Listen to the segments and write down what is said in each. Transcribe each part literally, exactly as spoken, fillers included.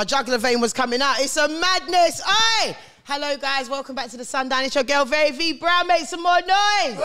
jugular vein was coming out. It's a madness. Aye. Hello, guys. Welcome back to the Sundown. It's your girl, very Vee Brown. Make some more noise.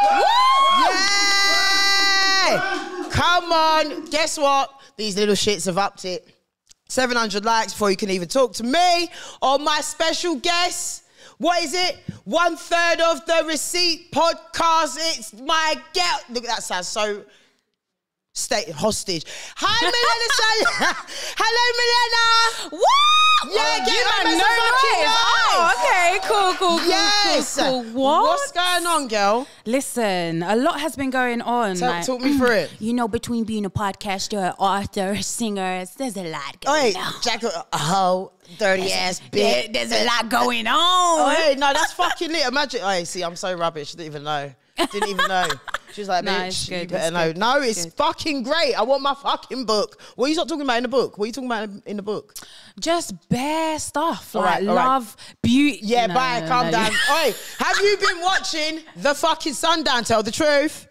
Yeah. Come on. Guess what? These little shits have upped it. seven hundred likes before you can even talk to me or my special guest. What is it? One third of the receipt podcast. It's my girl. Look, that sounds so... State hostage. Hi, Milena Sanchez. Hello, Milena. What? Yeah, get you on, know no Oh, okay, cool, cool, cool, yes. cool, cool. What? What's going on, girl? Listen, a lot has been going on. Talk, like, talk me through it. You know, between being a podcaster, author, singer, there's a lot going Oi, on. Jack, a hoe, dirty there's, ass bitch. There, there's a lot going on. Oh, hey, no, that's fucking lit. Imagine. Oh, see, I'm so rubbish. Didn't even know. Didn't even know. She's like, no, bitch, good, you better know. Good. No, it's good. fucking great. I want my fucking book. What are you not talking about in the book? What are you talking about in the book? Just bare stuff. Like right, love, right. beauty. Yeah, no, bye, no, calm no, down. no. Oi, have you been watching the fucking Sundown? Tell the truth.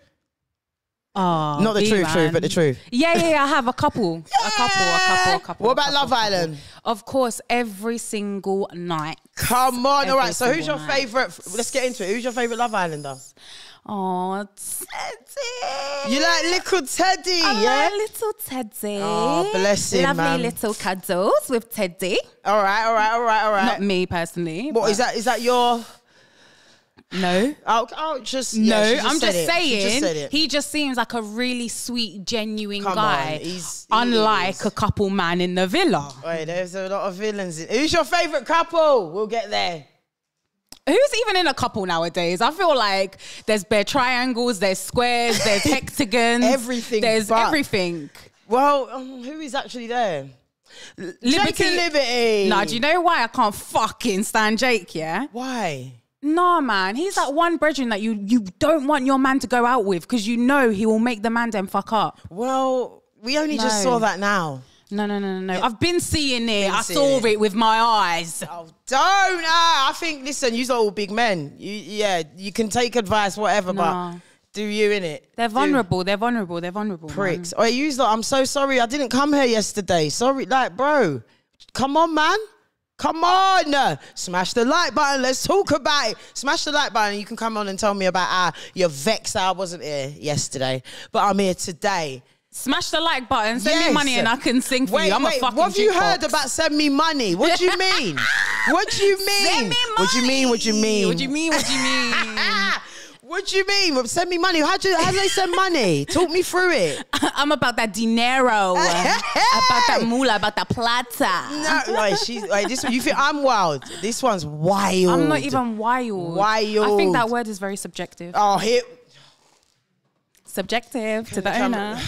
Oh, Not the Vee truth, man. truth, but the truth. Yeah, yeah, yeah, I have a couple. Yeah. A couple, a couple, a couple. What a about couple, Love couple. Island? Of course, every single night. Come on. Every All right, so who's your night. favourite? Let's get into it. Who's your favourite Love Islander? Oh, Teddy. You like little Teddy, I yeah? like little Teddy. Oh, bless him, Lovely man. little cuddles with Teddy. All right, all right, all right, all right. Not me personally. What is that? Is that your... No. Oh, oh just... No, yeah, she just I'm said just it. She saying, just said it. he just seems like a really sweet, genuine Come guy. on, he's- he unlike is. a couple man in the villa. Wait, there's a lot of villains. In. Who's your favourite couple? We'll get there. Who's even in a couple nowadays? I feel like there's bare triangles, there's squares, there's hexagons. Everything There's but- everything. Well, um, who is actually there? Liberty. Jake and Liberty. Nah, do you know why I can't fucking stand Jake, yeah? Why? Nah, man. He's that one brethren that you, you don't want your man to go out with because you know he will make the man them fuck up. Well, we only No. just saw that now. No, no, no, no, no. I've been seeing it. I seeing saw it. it. with my eyes. Oh, don't. Uh, I think, listen, you're all big men. You, yeah, you can take advice, whatever, Nah. but do you, innit? They're Do- vulnerable. They're vulnerable. They're vulnerable. Pricks. Man. Oh, you lot, I'm so sorry. I didn't come here yesterday. Sorry. Like, bro, come on, man. Come on. Smash the like button. Let's talk about it. Smash the like button. You can come on and tell me about how you're vexed I wasn't here yesterday, but I'm here today. Smash the like button. Send Yes. me money and I can sing for Wait, you. I'm wait, a fucking what have you jukebox. heard about send me money? What do you mean? What do you mean? Send me What do you mean? What do you mean? What do you mean? What do you mean? What do you mean? Well, send me money. How do, how do they send money? Talk me through it. I'm about that dinero. About that moolah, about that plata. No, like, she's, like, this, you think I'm wild? This one's wild. I'm not even wild. Wild. I think that word is very subjective. Oh, here. Subjective to the Come- owner.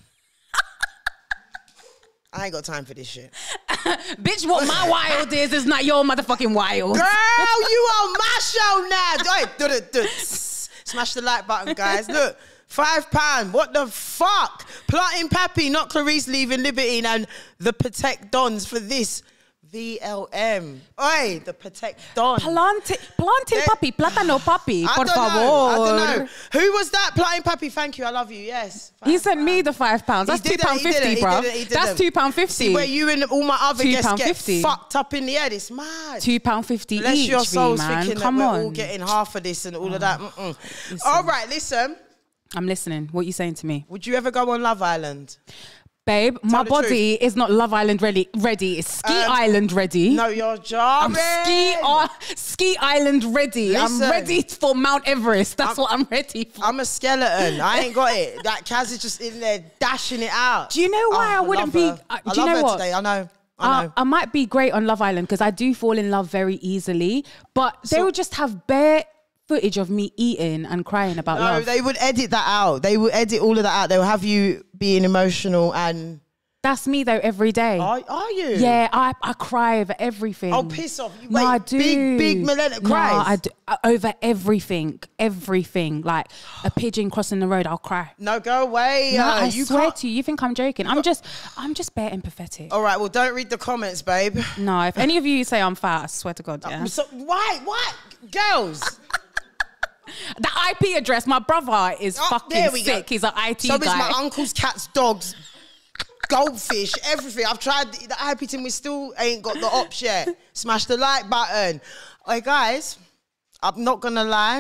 I ain't got time for this shit. Bitch, what my wild is is not your motherfucking wild. Girl, you on my show now. Oi, do it, do it. Smash the like button, guys. Look, five pound. What the fuck? Plotting Pappy, not Clarice leaving Liberty, and the Protect Dons for this V L M. Oi, the Protect Don. Plante, planting They- papi, plátano papi, I por don't favor. know. I don't know. Who was that? Plotting Pappy. Thank you. I love you. Yes. He Five sent me pound. the five pounds. That's He two did it, pound he did fifty, it, he bro. did it, he did That's it. two pound fifty. See, where you and all my other Two guests pound get fifty. fucked up in the head. It's mad. Two pound fifty Bless each, your souls V, man. thinking Come that we're on. all getting half of this and all of that. Mm-mm. Listen. All right, listen. I'm listening. What you saying to me? Would you ever go on Love Island? Babe, my the body is not Love Island ready. Ready. It's Ski Um, Island ready. No, you're I'm jarring. ski, uh, ski Island ready. I'm Listen. ready for Mount Everest. That's I'm- what I'm ready for. I'm a skeleton. I ain't got it. That Kaz is just in there dashing it out. Do you know why Oh, I wouldn't love be? her. Uh, I do you love know her what? today. I know. I I, know. I might be great on Love Island because I do fall in love very easily, but they So- would just have bare footage of me eating and crying about no, love. they would edit that out. They would edit all of that out. They'll have you being emotional and... That's me though every day. Are, are you? Yeah, I, I cry over everything. Oh, piss off. You- No, wait, I do. big, big Milena No, cries? I do. Uh, Over everything. Everything. Like a pigeon crossing the road, I'll cry. No, go away. No, uh, I you swear can't... to you, you think I'm joking. I'm just, I'm just bare empathetic. All right, well, don't read the comments, babe. No, if any of you say I'm fat, I swear to God, yeah. So, why? What? Girls. The I P address, my brother is Oh, fucking there we go. sick. He's an I T So guy. is my uncle's cat's dogs. goldfish, everything. I've tried the, the happy thing. We still ain't got the ops yet. Smash the like button. Hey guys, I'm not gonna lie.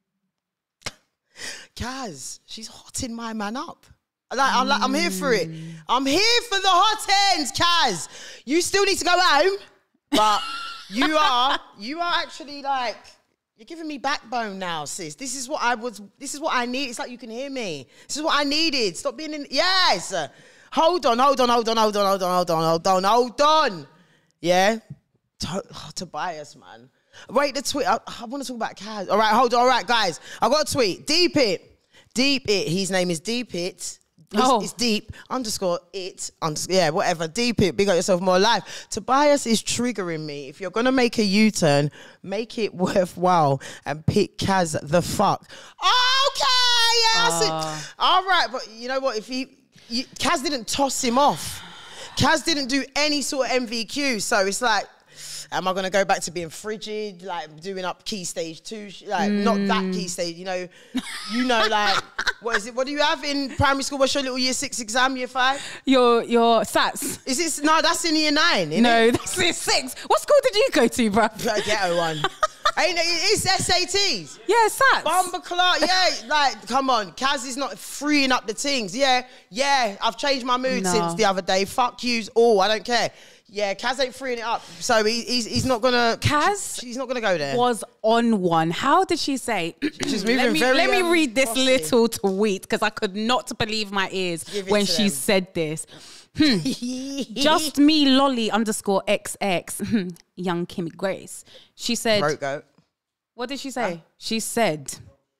Kaz, she's hotting my man up. Like, I'm, like, I'm here for it. I'm here for the hot ends, Kaz. You still need to go home, but you are, you are actually like, you're giving me backbone now, sis. This is what I was, this is what I need. It's like you can hear me. This is what I needed. Stop being in, yes. Hold on, hold on, hold on, hold on, hold on, hold on, hold on, hold on. Yeah? To oh, Tobias, man. Wait, the tweet. I, I want to talk about Kaz. All right, hold on. All right, guys. I got a tweet. Deep It. Deep It. His name is Deep It. It's, oh. it's deep underscore it. Underscore, yeah, whatever. Deep It. Big up yourself more life. Tobias is triggering me. If you're going to make a U-turn, make it worthwhile and pick Kaz the fuck. Okay, yeah. Uh. All right, but you know what? If he... You, Kaz didn't toss him off. Kaz didn't do any sort of M V Q. So it's like, am I going to go back to being frigid, like doing up key stage two? Like, mm. not that key stage, you know, you know, like, what is it? What do you have in primary school? What's your little year six exam, year five? Your, your SATs. Is it, no, that's in year nine, isn't no, it? that's year six. What school did you go to, bro? A ghetto one. Ain't it? It's S A Ts. Yeah, SATs. Bomber Clark, yeah. Like, come on. Kaz is not freeing up the things. Yeah, yeah. I've changed my mood no. since the other day. Fuck yous all. I don't care. Yeah, Kaz ain't freeing it up. So he, he's, he's not going to... Kaz she's not going to go there. Was on one. How did she say? She's moving let me, very... Let me um, read this bossy. little tweet because I could not believe my ears when she them. said this. Hmm. Just me lolly underscore X X young Kimmy Grace. She said... Throat goat. What did she say? Huh? She said...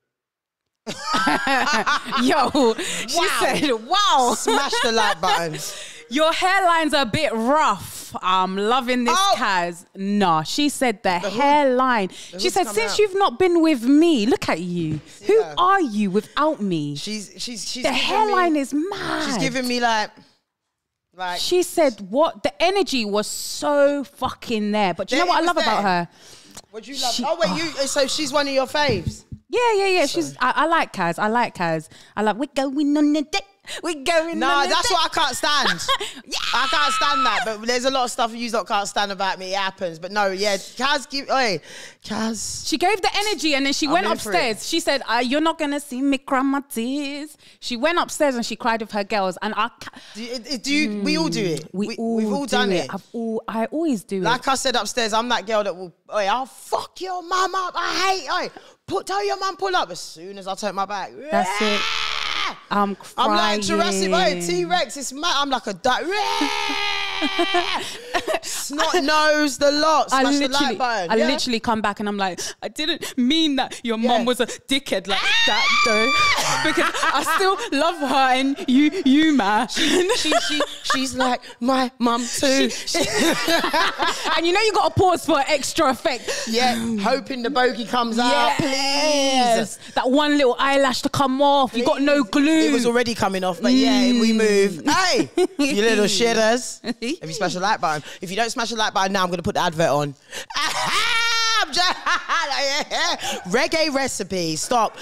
Yo, she wow. said, wow. Smash the like button. Your hairline's a bit rough. I'm loving this, oh. Kaz. Nah, she said the, the hairline. The she said, since out. you've not been with me, look at you. Yeah. Who are you without me? She's, she's, she's. The hairline me, is mad. She's giving me like, like. She said, what? The energy was so fucking there. But do you know what I love there. about her? What do you love? She, oh, wait, oh. you, so she's one of your faves? Yeah, yeah, yeah. So. She's. I, I like Kaz. I like Kaz. I like, we're going on the deck. We're going No, on the that's deck. what I can't stand. Yeah. I can't stand that. But there's a lot of stuff you lot can't stand about me. It happens. But no, yeah, Kaz, give, oi, Kaz. She gave the energy and then she I'm went upstairs. She said, uh, you're not going to see me cry my tears. She went upstairs and she cried with her girls. And I... Do you, do you mm, we all do it. We, we all We've all do done it. it. I've all, I always do like it. Like I said upstairs, I'm that girl that will, oi, I'll fuck your mum up. I hate, oi, put, tell your mum pull up as soon as I take my back. That's it. I'm crying. I'm like Jurassic Park, T-Rex. It's mad. I'm like a duck. Snot nose, the lot. Smash I literally, the like button. I yeah? literally come back and I'm like, I didn't mean that your yeah. mum was a dickhead like that, though, because I still love her and you, you, man. She, she, she, she's like my mum too. She, she and you know you got to pause for extra effect. Yeah, hoping the bogey comes yes. out. Please, that one little eyelash to come off. Please. You got no glue. It was already coming off, but mm. yeah, we move. Hey, you little shitters. Have you smashed the like button? If you don't smash the like button now, I'm going to put the advert on. Reggae recipe. Stop.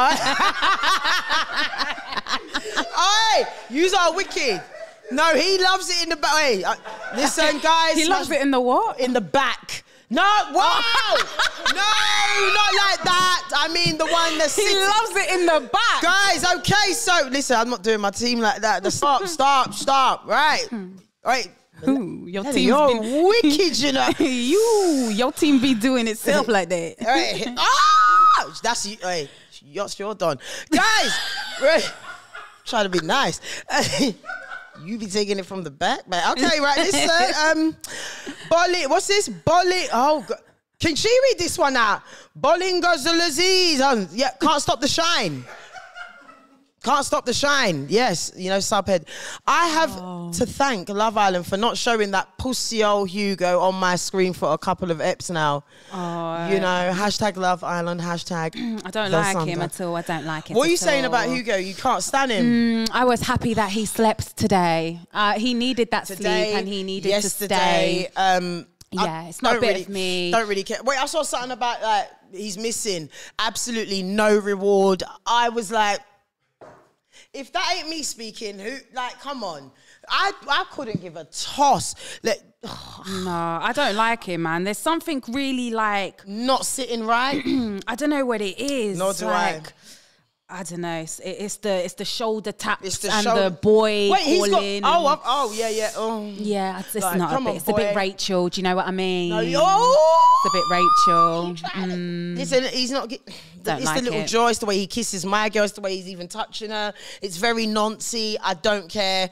Hey, yous are wicked. No, he loves it in the back. Hey, uh, listen, guys. He loves it in the what? In the back. No, wow! No, not like that. I mean the one that sits. He loves it in the back. Guys, okay, so listen, I'm not doing my team like that. The stop, stop, stop. Right, right. Ooh, your team. You're been... wicked, you know. you, your team be doing itself like that. Right. Ah, that's you. Hey, you're, you're done, guys. Right. Trying to be nice. You be taking it from the back, man. Okay, right. Listen, um, Bolly, what's this? Bolly. Oh, God. Can she read this one out? Bolingo's the Laziz. Um, yeah, can't stop the shine. Can't stop the shine. Yes, you know, subhead. I have oh. to thank Love Island for not showing that pussy old Hugo on my screen for a couple of eps now. Oh, you know, hashtag Love Island, hashtag. I don't like Sundown. him at all. I don't like him. What are you all. saying about Hugo? You can't stand him. Mm, I was happy that he slept today. Uh, he needed that today, sleep and he needed yesterday, to stay. Um, yeah, it's not a bit really, of me. Don't really care. Wait, I saw something about like he's missing absolutely no reward. I was like, if that ain't me speaking, who, like, come on. I, I couldn't give a toss. Like, no, I don't like him, man. There's something really like not sitting right. I don't know what it is. Nor do like, I. I don't know. It's, it's the it's the shoulder taps It's the and shoulder- the boy Wait, he's got. calling. Oh, and- I've- oh, yeah, yeah. Oh. yeah, it's, it's Like, not. come A bit, on, it's a bit boy. Rachel. Do you know what I mean? No, oh, It's a bit Rachel. Mm, Listen, he's not. Get, Don't it's like the little it. joy. It's the way he kisses my girl. It's the way he's even touching her. It's very noncy. I don't care.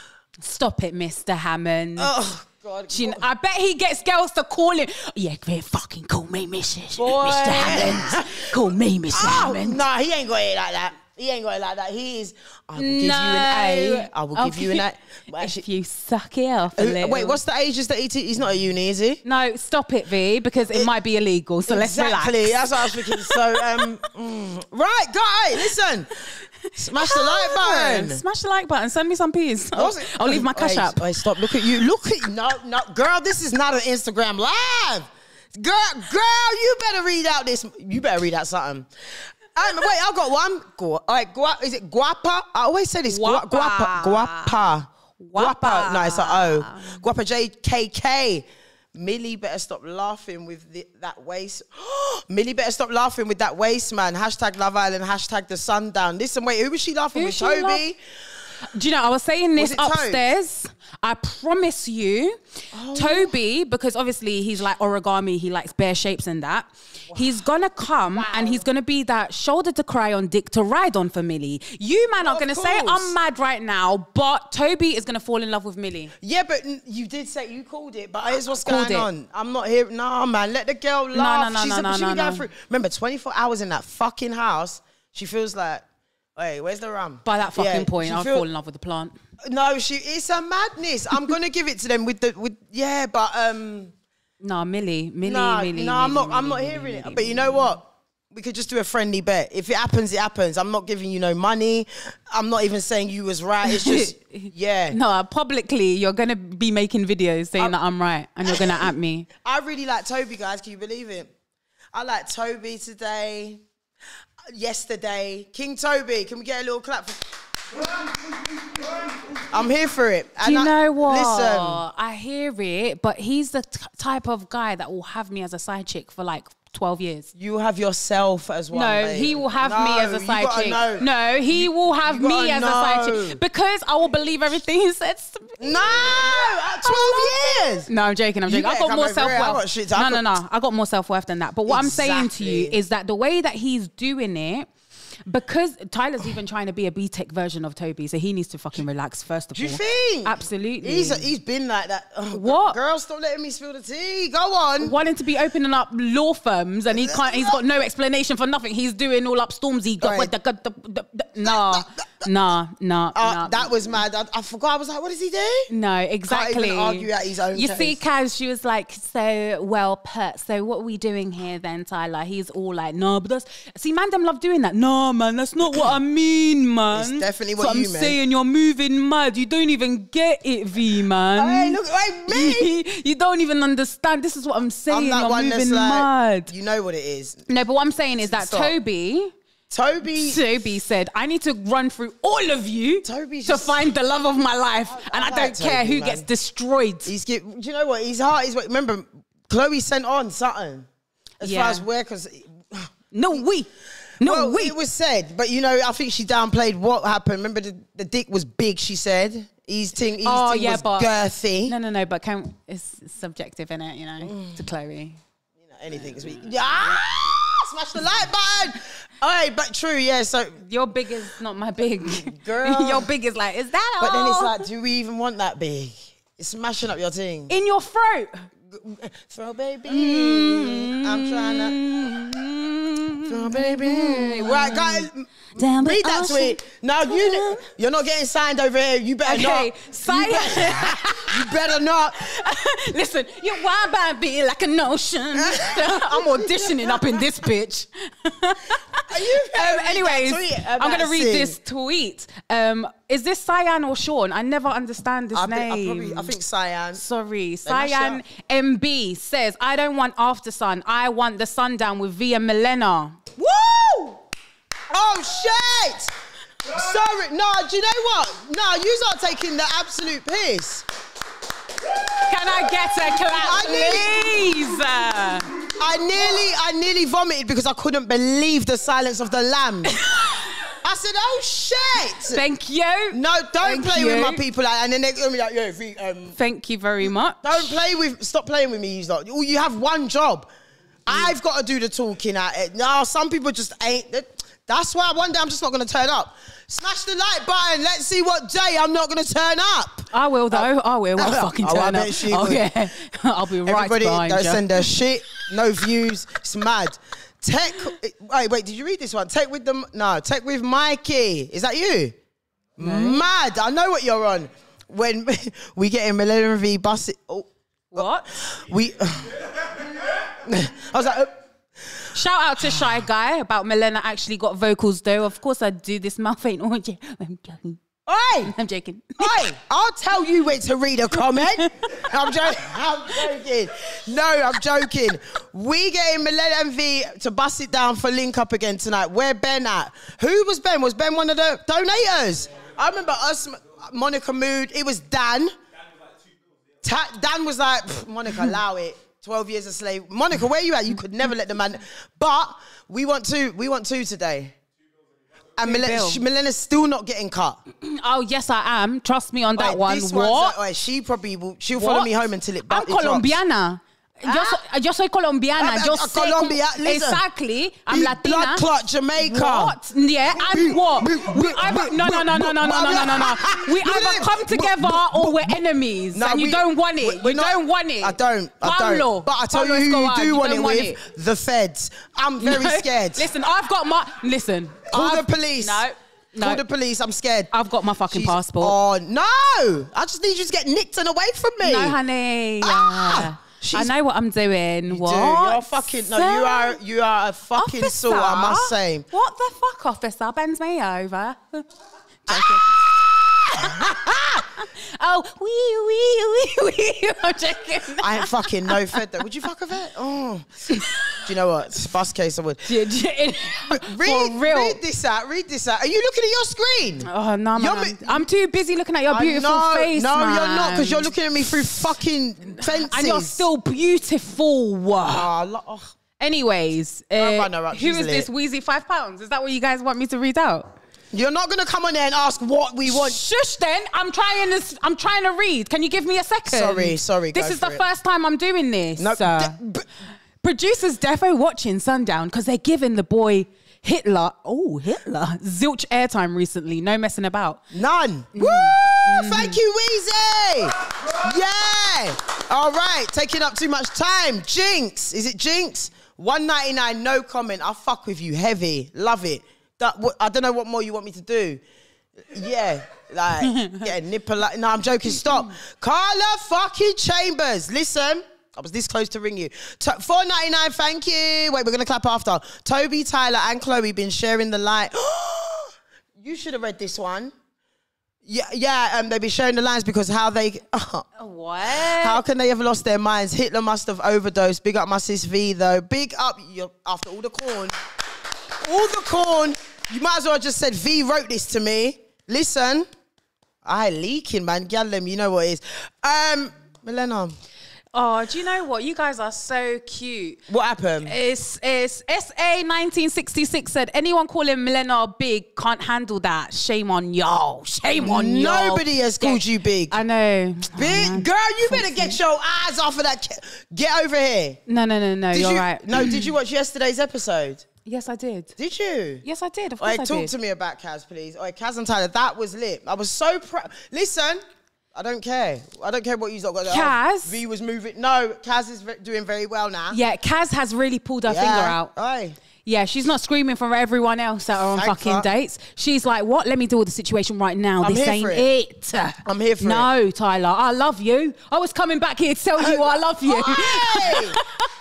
Stop it, Mister Hammond. Oh God. Do you know- I bet he gets girls to call him. Yeah, man, fucking call me Missus Boy. Mister Hammond. Call me Mister Oh, Hammond. no, he ain't got it like that. He ain't got it like that. He is. I will give you an A. I will I'll give you an A. Well, if you suck it off a Uh, little. Wait, what's the ages that he? T- he's not at uni, is he? No, stop it, V, because it, It- might be illegal. So Exactly. let's relax. That's what I was thinking. So, um, mm. right, guy, listen. Smash the like button. Smash the like button. Send me some peas. I'll, What's it? I'll leave my cash Wait, app. Wait, stop. Look at you. Look at you. No, no, girl. This is not an Instagram live. Girl, girl, you better read out this. You better read out something. Um, wait, I got one. Gu- all right, gua- is it guapa? I always say this. Gua- Guapa. Guapa. Guapa. Guapa. Guapa. No, it's an O. Guapa J K K. Millie better stop laughing with the, that waist. Millie better stop laughing with that waist, man. Hashtag Love Island. Hashtag the Sundown. Listen, wait, who was she laughing Who's with? she Toby? Do you know, I was saying this Was it Toad? upstairs. I promise you, Oh. Toby, because obviously he's like origami, he likes bear shapes and that. He's gonna come and he's gonna be that shoulder to cry on, dick to ride on for Millie. You man are Of gonna say course. I'm mad right now, but Toby is gonna fall in love with Millie. Yeah, but n- you did say you called it. But here's what's Called going it. on. I'm not here. Nah, man. Let the girl laugh. no, She's no, a, no, she no, been going no. through. Remember, twenty-four hours in that fucking house. She feels like, hey, where's the rum? By that fucking Yeah, point, she I'll feel- fall in love with the plant. No, she. It's a madness. I'm gonna give it to them with the with. Yeah, but um. No, Millie, Millie, No, Millie. no, I'm Millie, not. I'm not Millie, hearing Millie, it. Millie, But you know what? We could just do a friendly bet. If it happens, it happens. I'm not giving you no money. I'm not even saying you was right. It's just, yeah. No, publicly, you're gonna be making videos saying I'm- that I'm right, and you're gonna at me. I really like Toby, guys. Can you believe it? I like Toby today. Yesterday, King Toby. Can we get a little clap for? I'm here for it. Do you And I- know what? Listen, I hear it, but he's the t- type of guy that will have me as a side chick for like twelve years. you have yourself as one. No, babe. he will have No, me as a you side gotta chick. know. No, he will have you gotta me as a side know. chick because I will believe everything he says to me. No, at twelve years. No, I'm joking. I'm You joking. I better got come more over self here. I got worth. shit to- No, I no, got- no. I got more self worth than that. But what I'm saying to you Exactly. is that the way that he's doing it, because Tyler's even trying to be a B-Tech version of Toby, so he needs to fucking relax first of Do you all. think? Absolutely. He's he's been like that. Oh, What? Girl, stop letting me spill the tea. Go on. Wanting to be opening up law firms and he can't. He's got no explanation for nothing. He's doing all up Stormzy. Got Right. the, the, the, the, the, nah, nah, nah, Uh, nah. That was mad. I, I forgot. I was like, what does he do? No, exactly. argue at his own You case. see, Kaz, she was like, so well put. So what are we doing here then, Tyler? He's all like, no, but that's... See, man, them love doing that. No, man, that's not what I mean, man. It's definitely so what you I'm meant. saying. You're moving mad. You don't even get it, V, man. Hey, look, hey, me. you don't even understand. This is what I'm saying. I'm that You're one moving that's like, mad. you know what it is. No, but what I'm saying is that Stop. Toby... Toby. Toby said, I need to run through all of you Toby's to just- find the love of my life. I- and I I, like don't care Toby, who man. gets destroyed. He's get, do you know what? His heart is. Remember, Chloe sent on something. As Yeah. far as where, because No, we. No, well, we. it was said, but you know, I think she downplayed what happened. Remember, the, the dick was big. She said his thing, his Oh, thing yeah, was but- girthy. No, no, no, but can, it's subjective, innit, you know, Mm. to Chloe. You know, anything is weak. Ah! Smash the like button. All right, but true, yeah. So, Your big is not my big. Girl. Your big is like, is that but then it's all? like, do we even want that big? It's smashing up your thing. In your throat. Throw baby, I'm trying to. Throw baby, right, guys. Down the Read that ocean. tweet. Now you, you're not getting signed over here. You better Okay, not. sign- You better, you better not. Listen, you why by be like an ocean? I'm auditioning up in this bitch. Are you Um, read anyways, that tweet I'm about gonna read Sin? this tweet. Um, is this Cyan or Sean? I never understand this I, name. think, I probably, I think Cyan. Sorry, mash Cyan up. M B says, I don't want After Sun. I want the Sundown with Vee and Milena. Woo! Oh shit! Sorry, no, do you know what? No, you are taking the absolute piss. Can I get a clap, I nearly, please? I nearly, I nearly vomited because I couldn't believe the silence of the lambs. I said, oh shit. Thank you. No, don't Thank play you. with my people. Like, and then they're gonna be like, yo, Vee, um, thank you very much. Don't play with, stop playing with me, you lot. You have one job. I've got to do the talking at it. No, some people just ain't. That's why one day I'm just not going to turn up. Smash the like button. Let's see what day I'm not going to turn up. I will, though. Uh, I will. I'll fucking oh, turn I up. bet she Okay. would. I'll be right Everybody behind don't you. send her shit. No views. It's mad. Tech. Wait, wait. Did you read this one? Tech with the no. Tech with Mikey. Is that you? Mm. Mad. I know what you're on. When we get in Milena and Vee bus it. Oh, what? We. I was like. Uh, Shout out to Shy Guy about Milena actually got vocals though. Of course I do. This mouth ain't on you. I'm joking. Oi! I'm joking. Oi! I'll tell you when to read a comment. I'm joking. I'm joking. No, I'm joking. We getting Milena and Vee to bust it down for link up again tonight. Where Ben at? Who was Ben? Was Ben one of the donators? I remember us, Monica Mood. It was Dan. Ta Dan was like, Monica, allow it. twelve years a slave. Monica, where you at? You could never let the man. But we want two. We want two today. And Milena, Milena's still not getting cut. Oh, yes, I am. Trust me on that Right, one. this What? one's like, right, she probably will. She'll follow What? me home until it. I'm it drops. colombiana. Yo, Ah. soy, yo soy colombiana. Ah, Yo ah, sé Colombia, como- listen. Exactly. I'm Big Latina. blood clot Jamaica. What? Yeah, and what? big, We big, either, big, no, no, no, no, no, no, no, no, no, no. We Look at either him. come together or we're enemies, No, and you we- don't want it. we- You we're not- don't want it. I don't. I Pablo. don't. But I tell Pablo you who you Escobar, do want don't it with. The feds. I'm very No. scared. Listen, I've got my... Listen. Call I've- the police. No. No. Call the police. I'm scared. I've got my fucking She's- passport. Oh, no. I just need you to get nicked and away from me. No, honey. Ah, Yeah. she's- I know what I'm doing. You what? do. You're fucking... No, you are, you are a fucking Officer? sort, I must say. What the fuck, officer? Bends me over. Oh, wee, wee, wee, wee. I'm joking. I ain't fucking no fed though. Would you fuck a vet? Oh. Do you know what? Bust case I would. Read, Read, read this out. Read this out. Are you looking at your screen? Oh, no, man. You're I'm, mi- I'm too busy looking at your beautiful no, face, No, man. you're not, because you're looking at me through fucking fences. And you're still beautiful. Oh, lo- oh. Anyways, uh, I'll run her up, who she's is lit. this Wheezy five pounds? Is that what you guys want me to read out? You're not going to come on there and ask what we want. Shush then. I'm trying to I'm trying to read. Can you give me a second? Sorry, sorry, This go is the for it. first time I'm doing this. No, Uh, de- b- Producers defo watching Sundown because they're giving the boy Hitler, oh, Hitler, zilch airtime recently. No messing about. None. Mm. Woo! Mm-hmm. Thank you, Weezy. Yeah. All right. Taking up too much time. Jinx. Is it Jinx? one ninety-nine, no comment. I'll fuck with you. Heavy. Love it. That, what, I don't know what more you want me to do. Yeah. Like, yeah, nipple. Like, no, I'm joking. Stop. Carla fucking Chambers. Listen. I was this close to ring you. four ninety-nine, thank you. Wait, we're going to clap after. Toby, Tyler, and Chloe been sharing the light. You should have read this one. Yeah, yeah. Um, they've been sharing the lines because how they... Uh, What? how can they ever lost their minds? Hitler must have overdosed. Big up my sis V, though. Big up... You're, after all the corn. All the corn. You might as well have just said, V wrote this to me. Listen. I leaking, man. Gallem, you know what it is. Um, Milena... Oh, do you know what? You guys are so cute. What happened? It's, it's S A nineteen sixty-six said, anyone calling Milena big can't handle that. Shame on y'all. Shame on y'all. Nobody has called you big. I know. Big Oh, girl, you better get your eyes off of that. Get over here. no, no, no, no. Did You're you, right. No, did you watch yesterday's episode? Yes, I did. Did you? Yes, I did. Of course Alright, I talk did. to me about Kaz, please. Alright, Kaz and Tyler, that was lit. I was so proud. Listen, I don't care. I don't care what you got. got Kaz? V was moving. No, Kaz is ve- doing very well now. Yeah, Kaz has really pulled her Yeah. finger out. Aye. Yeah, she's not screaming for everyone else that are on Thank fucking her. dates. She's like, what? Let me deal with the situation right now. I'm this here ain't for it. it. I'm here for no, No, Tyler, I love you. I was coming back here to tell you I love you. Hey!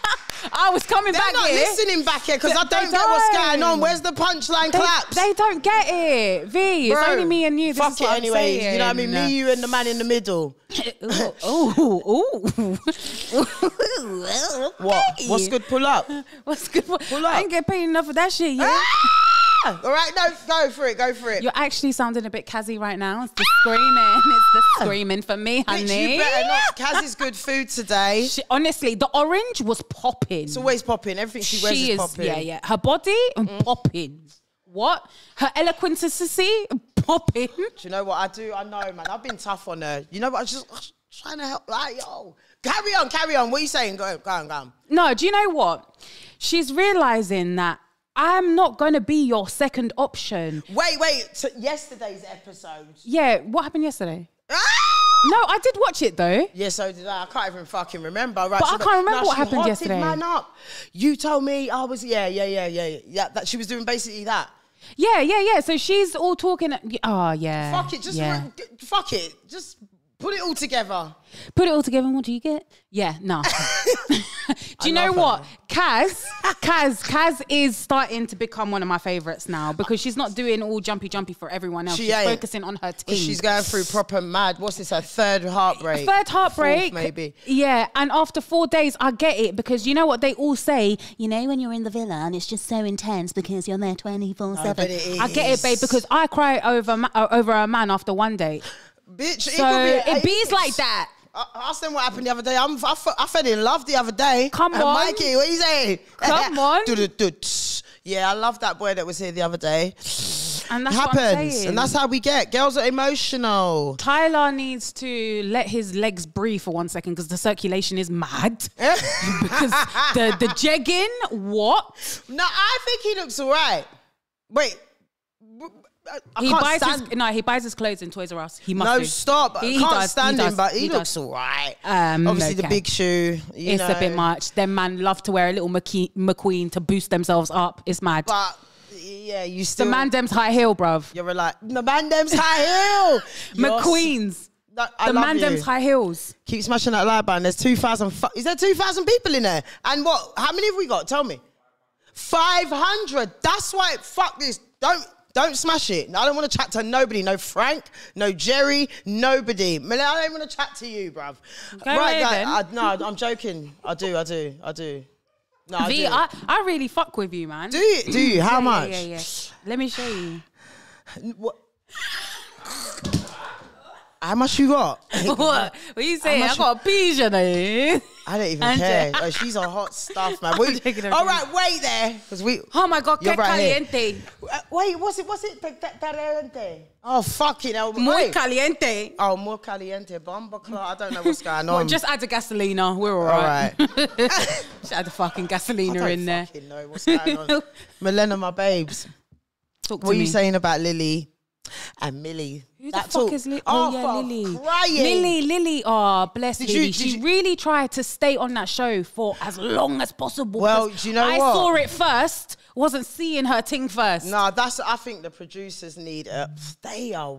I was coming They're back not here. listening back here because I They don't get what's don't. going on. Where's the punchline They, claps? they don't get it. V, it's Bro, only me and you. This fuck is it what anyways. I'm You know what I mean? Me, you, and the man in the middle. Ooh, ooh. What? What's good? Pull up. What's good? Pull up. I ain't get paid enough for that shit, yeah? All right, no, go for it, go for it. You're actually sounding a bit Kazzy right now. It's the screaming. It's the screaming for me, honey. Bitch, you better not. Kazzy's good food today. She, honestly, the orange was popping. It's always popping. Everything she wears she is popping. Yeah, yeah. Her body, mm. popping. What? Her eloquency, popping. Do you know what I do? I know, man. I've been tough on her. You know what? I just I'm trying to help. Like, yo, carry on, carry on. What are you saying? Go, go on, go on. No, do you know what? She's realising that I'm not going to be your second option. Wait, wait. So yesterday's episode. Yeah, what happened yesterday? Ah! No, I did watch it though. Yeah, so did I. I can't even fucking remember. Right, but so I can't remember no, what she happened hotted yesterday. Man up. You told me I was, yeah, yeah, yeah, yeah, yeah. That she was doing basically that. Yeah, yeah, yeah. So she's all talking. Oh, yeah. Fuck it. Just yeah. re- fuck it. Just put it all together. Put it all together and what do you get? Yeah, no. Do you know what? Kaz, Kaz, Kaz is starting to become one of my favourites now because she's not doing all jumpy jumpy for everyone else. She she's ain't. focusing on her team. She's going through proper mad. What's this? Her third heartbreak. Third heartbreak. Fourth, maybe. Yeah, and after four days, I get it because you know what they all say? You know when you're in the villa and it's just so intense because you're there twenty-four seven. I get it, babe, because I cry over, over a man after one date. Bitch, so it, it bees like that. I asked them what happened the other day. I'm, I, I fell in love the other day. Come and on. Mikey, what are you saying? Come on. Yeah, I love that boy that was here the other day. And that's it happens. what I'm saying. And that's how we get. Girls are emotional. Tyler needs to let his legs breathe for one second because the circulation is mad. Because the, the jegging, what? No, I think he looks all right. Wait. I he can't buys stand. his no. He buys his clothes in Toys R Us. He must. No, do. stop. He, I can't does, stand he him, does, but he, he looks does. all right. Um, Obviously, okay. the big shoe. You it's know. a bit much. Them man love to wear a little McKe- McQueen to boost themselves up. It's mad. But yeah, you still. The man dem's high heel, bruv. You're like the man dem's high heel. McQueen's. No, I the love man you. dem's high heels. Keep smashing that live band. There's two thousand. Fu- Is there two thousand people in there? And what? How many have we got? Tell me. Five hundred. That's why. Fuck this. Don't. Don't smash it. I don't want to chat to nobody. No Frank, no Jerry, nobody. Milena, I don't want to chat to you, bruv. Go right, ahead, I, I, no, I'm joking. I do, I do, I do. No, I V, do. I, I really fuck with you, man. Do you? Do you? How yeah, much? Yeah, yeah, yeah. Let me show you. What? How much you got? What? What are you saying? I got a peas, you know. I don't even And care. Oh, she's a hot stuff, man. Wait, all right, wait there, because we. Oh my God, que right caliente. Uh, wait, what's it? What's it? Caliente. Oh fucking hell. Muy wait. caliente. Oh, more caliente. Bomba clock. I don't know what's going on. Well, just add the gasolina. We're all right. All right. Just add the fucking gasolina I don't in there. fucking know what's going on. Milena, my babes. Talk to What are me. you saying about Lily and Millie? Who that the fuck talk? is Lily? Oh, Oh, yeah, for Lily. crying. Lily, Lily. Oh, bless Did Lily. you- did she you- really tried to stay on that show for as long as possible. Well, 'cause do you know I what? saw it first. Wasn't seeing her ting first. No, that's. I think the producers need. A, they are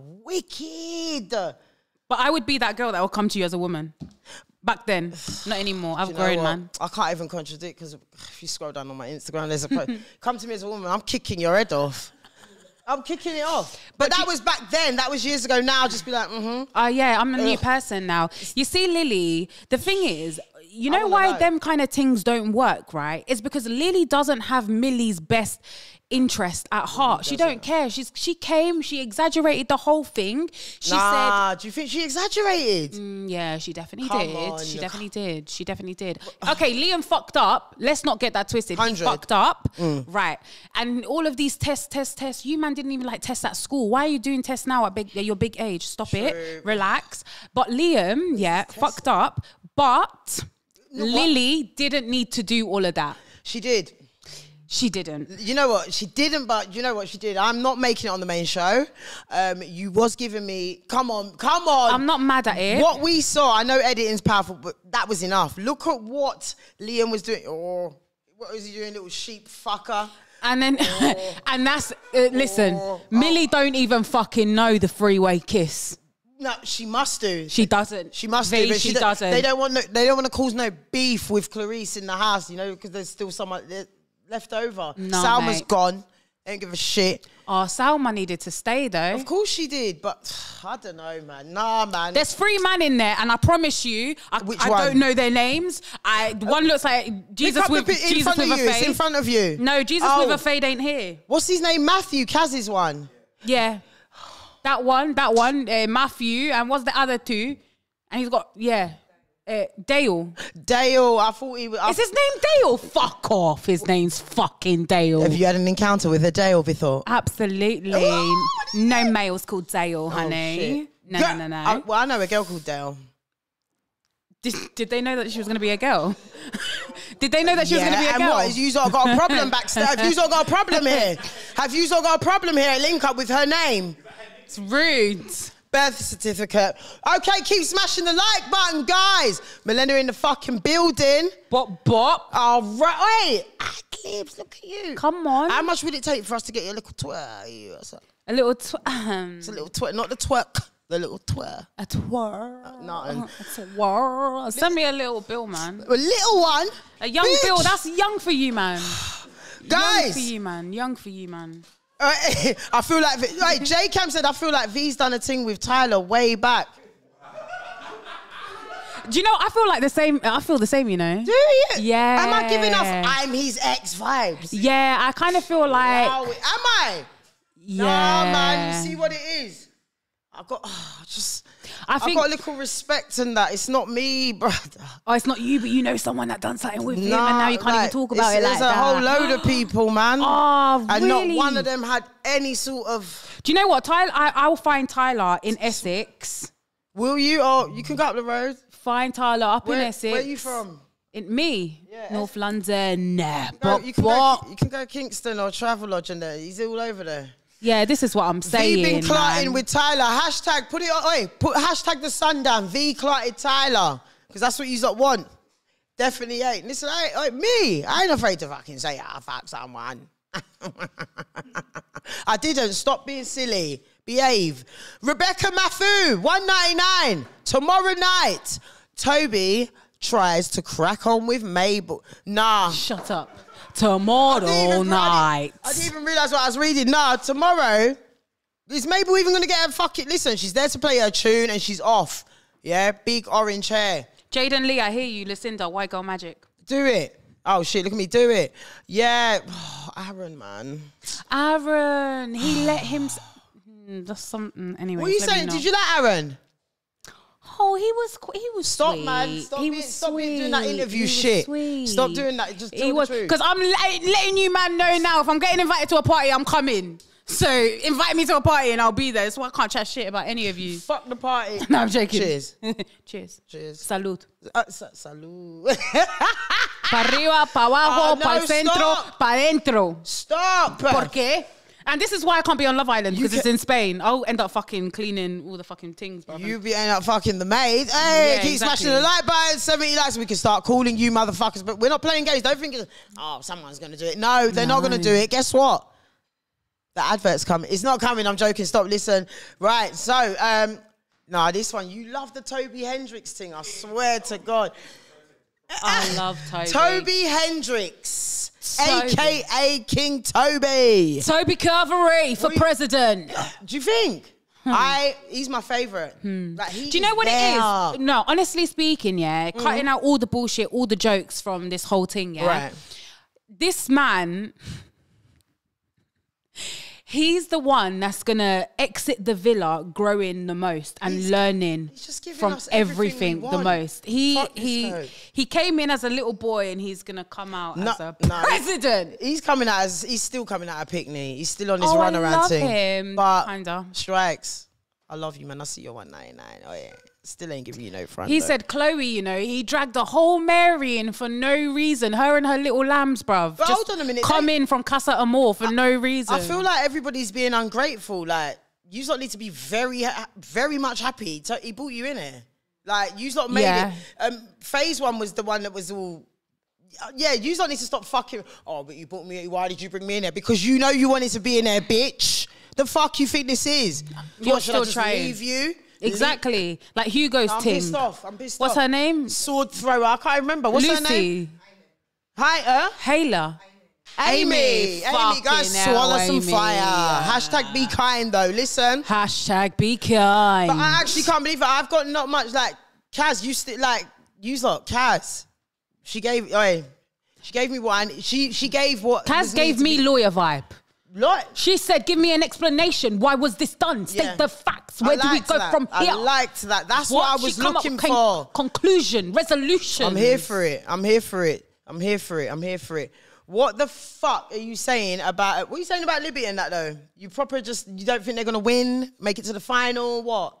wicked. But I would be that girl that will come to you as a woman. Back then, not anymore. I've Do you grown, know what? man. I can't even contradict because if you scroll down on my Instagram, there's a post. Come to me as a woman. I'm kicking your head off. I'm kicking it off. But, But that you- was back then. That was years ago. Now, I'll just be like, mm-hmm. Oh, yeah, I'm a new Ugh. person now. You see, Lily, the thing is, you I know wanna why know. them kind of things don't work, right? It's because Lily doesn't have Millie's best interest at heart. She don't care. She's She came, she exaggerated the whole thing. She Nah, do you think she exaggerated? said, mm, yeah, she definitely Come did. on, she you definitely did. She definitely did. Okay, Liam fucked up. Let's not get that twisted. He one hundred. fucked up. Mm. Right. And all of these tests, tests, tests. You, man, didn't even like tests at school. Why are you doing tests now at, big, at your big age? Stop it. Relax. But Liam, yeah, fucked up. But Lily didn't need to do all of that. She did. She didn't. You know what? She didn't, but you know what she did? I'm not making it on the main show. Um, you was giving me, come on, come on. I'm not mad at it. What we saw, I know editing's powerful, but that was enough. Look at what Liam was doing. Oh, what was he doing, little sheep fucker? And then, Oh. and that's, uh, listen, Oh. Millie don't even fucking know the freeway kiss. No, she must do. She doesn't. She must V, do. But she don't- doesn't. They don't want. No, they don't want to cause no beef with Clarice in the house, you know, because there's still someone left over. No, Salma's mate. gone Ain't give a shit. Oh, Salma needed to stay though. Of course she did, but I don't know, man. Nah, man. There's three men in there, and I promise you, I, Which I one? don't know their names. I one looks like Jesus with in Jesus front with of a you. fade. It's in front of you. No, Jesus Oh. with a fade ain't here. What's his name? Matthew, Kaz's one. Yeah, that one, that one, uh, Matthew, and what's the other two? And he's got yeah. Uh, Dale. Dale, I thought he was. Is his name Dale? Fuck off. His name's fucking Dale. Have you had an encounter with a Dale before? Absolutely. Oh, no male's called Dale, honey. shit. no, Girl- no, no, I, no. well, I know a girl called Dale. Did, did they know that she was going to be a girl? Did they know that she yeah, was going to be a and girl? what? Has you all got a problem backstage? Have you all got a problem here? Have you all got a problem here at Link Up with her name? It's rude. Birth certificate. Okay, keep smashing the like button, guys. Milena in the fucking building. Bop, bop. All right. Wait. Ah, Clips, look at you. Come on. How much would it take for us to get you a little twerk? What's up? A little tw- um, It's a little twerk, not the twerk, the little twerk. a twirl. Nothing. A twirl. Send me a little bill, man. A little one. A young bitch. bill. That's young for you, man. Young Guys. for you, man. Young for you, man. Uh, I feel like, right, J Cam said, I feel like V's done a thing with Tyler way back. Do you know, I feel like the same, I feel the same, you know? Do you? Yeah. Am I giving off I'm his ex vibes? Yeah, I kind of feel like... Wow, am I? Yeah. Nah, man, you see what it is? I've got, oh, just, I I've think... got a little respect in that. It's not me, brother. Oh, it's not you, but you know someone that done something with him, Nah, and now you can't like, even talk about it it's- like There's a that. whole load of people, man. Oh, And really? not one of them had any sort of... Do you know what? Tyler, I, I will find Tyler in Essex. Will you? Oh, you can go up the road. Find Tyler up Where, in Essex. where are you from? In me? Yeah, North London. Nah. Go, Bop, you, can bop. go, you can go Kingston or Travelodge and there. He's all over there. Yeah, this is what I'm saying, V been clarting man. with Tyler. Hashtag, put it on, wait, put hashtag the Sundown. V clarted Tyler. Because that's what you lot want. Definitely ain't. Listen, I, I, me, I ain't afraid to fucking say I fuck someone. I didn't. Stop being silly. Behave. Rebecca Mafu, one ninety-nine. Tomorrow night, Toby tries to crack on with Mabel. Nah. Shut up. I Tomorrow didn't even- night. I didn't, I didn't even realise what I was reading. Nah, tomorrow, is Mabel even going to get her fucking... Listen, she's there to play her tune and she's off. Yeah? Big orange hair. Jaden Lee, I hear you. Lucinda, White Girl Magic. Do it. Oh, shit, look at me do it. Yeah. Oh, Aaron, man. Aaron, he let him... s- Hmm, That's something. Anyway, What are you saying? Did you like Aaron? Oh, he was. qu- He was. Stop, sweet. man. Stop he being- was stop being doing that sweet. interview He was shit. sweet. Stop doing that. Just tell He the was truth. because I'm let, letting you man know now. If I'm getting invited to a party, I'm coming. So invite me to a party and I'll be there. So I can't chat shit about any of you. Fuck the party. No, I'm joking. Cheers. Cheers. Cheers. Salud. Uh, sa- salud. Pa arriba, pa abajo, Oh, no, pa el centro, stop. pa dentro. Stop. ¿Por qué? And this is why I can't be on Love Island, You because it's ca- in Spain. I'll end up fucking cleaning all the fucking things, bro. You be end up fucking the maid. Hey, Yeah, keep exactly. smashing the like button, seventy likes, we can start calling you motherfuckers. But we're not playing games. Don't think, it's, oh, someone's going to do it. No, they're not No. going to do it. Guess what? The advert's coming. It's not coming. I'm joking. Stop. Listen. Right. So, um, no, this one. You love the Toby Hendrix thing. I swear to God. I love Toby. Toby Hendrix, Toby. a k a. King Toby. Toby Carvery for What do you- president. Do you think? I he's my favourite. Like, he Hmm. Do you know is what there. it is? No, honestly speaking, yeah, cutting out all the bullshit, all the jokes from this whole thing, yeah. Right. This man, he's the one that's gonna exit the villa growing the most and He's- learning he's just giving from us everything everything we the want. most. He Fuck this he code. he came in as a little boy and he's gonna come out No, as a no. president. He's coming out as he's still coming out of Pickney. He's still on his Oh, I runaround love thing. him. But Kinda. strikes. I love you, man. I see your one ninety-nine. Oh yeah. Still ain't giving you no front. He though. said, Chloe, you know, he dragged the whole Mary in for no reason. Her and her little lambs, bruv. But just hold on a minute, come they- in from Casa Amor for no reason. I feel like everybody's being ungrateful. Like, you lot need to be very, ha- very much happy. To, he brought you in here. Like, you lot made Yeah. it. Um, phase one was the one that was all. Yeah, you lot need to stop fucking. Oh, but you brought me. Why did you bring me in there? Because you know you wanted to be in there, bitch. The fuck you think this is? You're What, should I still just trying. leave you? Exactly. Like Hugo's I'm ting. pissed off. I'm pissed What's off. her name? Sword thrower. I can't remember. What's her name? Lucy. Hi, uh? Hayla. Amy, Amy, Fucking guys, hell, swallow some Amy. fire. Hashtag be kind, though. Listen. Hashtag be kind. But I actually can't believe it. I've got not much, like, Kaz, you still, like, you lot, Kaz. She gave, oi, she gave me what I, she, she gave what. Kaz gave me lawyer vibe. What? She said, give me an explanation. Why was this done? State Yeah. the facts. Where do we go that. from here? I liked that. That's what, what I was She come looking up, for. Con- conclusion, resolution. I'm here for it. I'm here for it. I'm here for it. I'm here for it. What the fuck are you saying about, what are you saying about Libby and that though? You proper just, you don't think they're going to win? Make it to the final? What?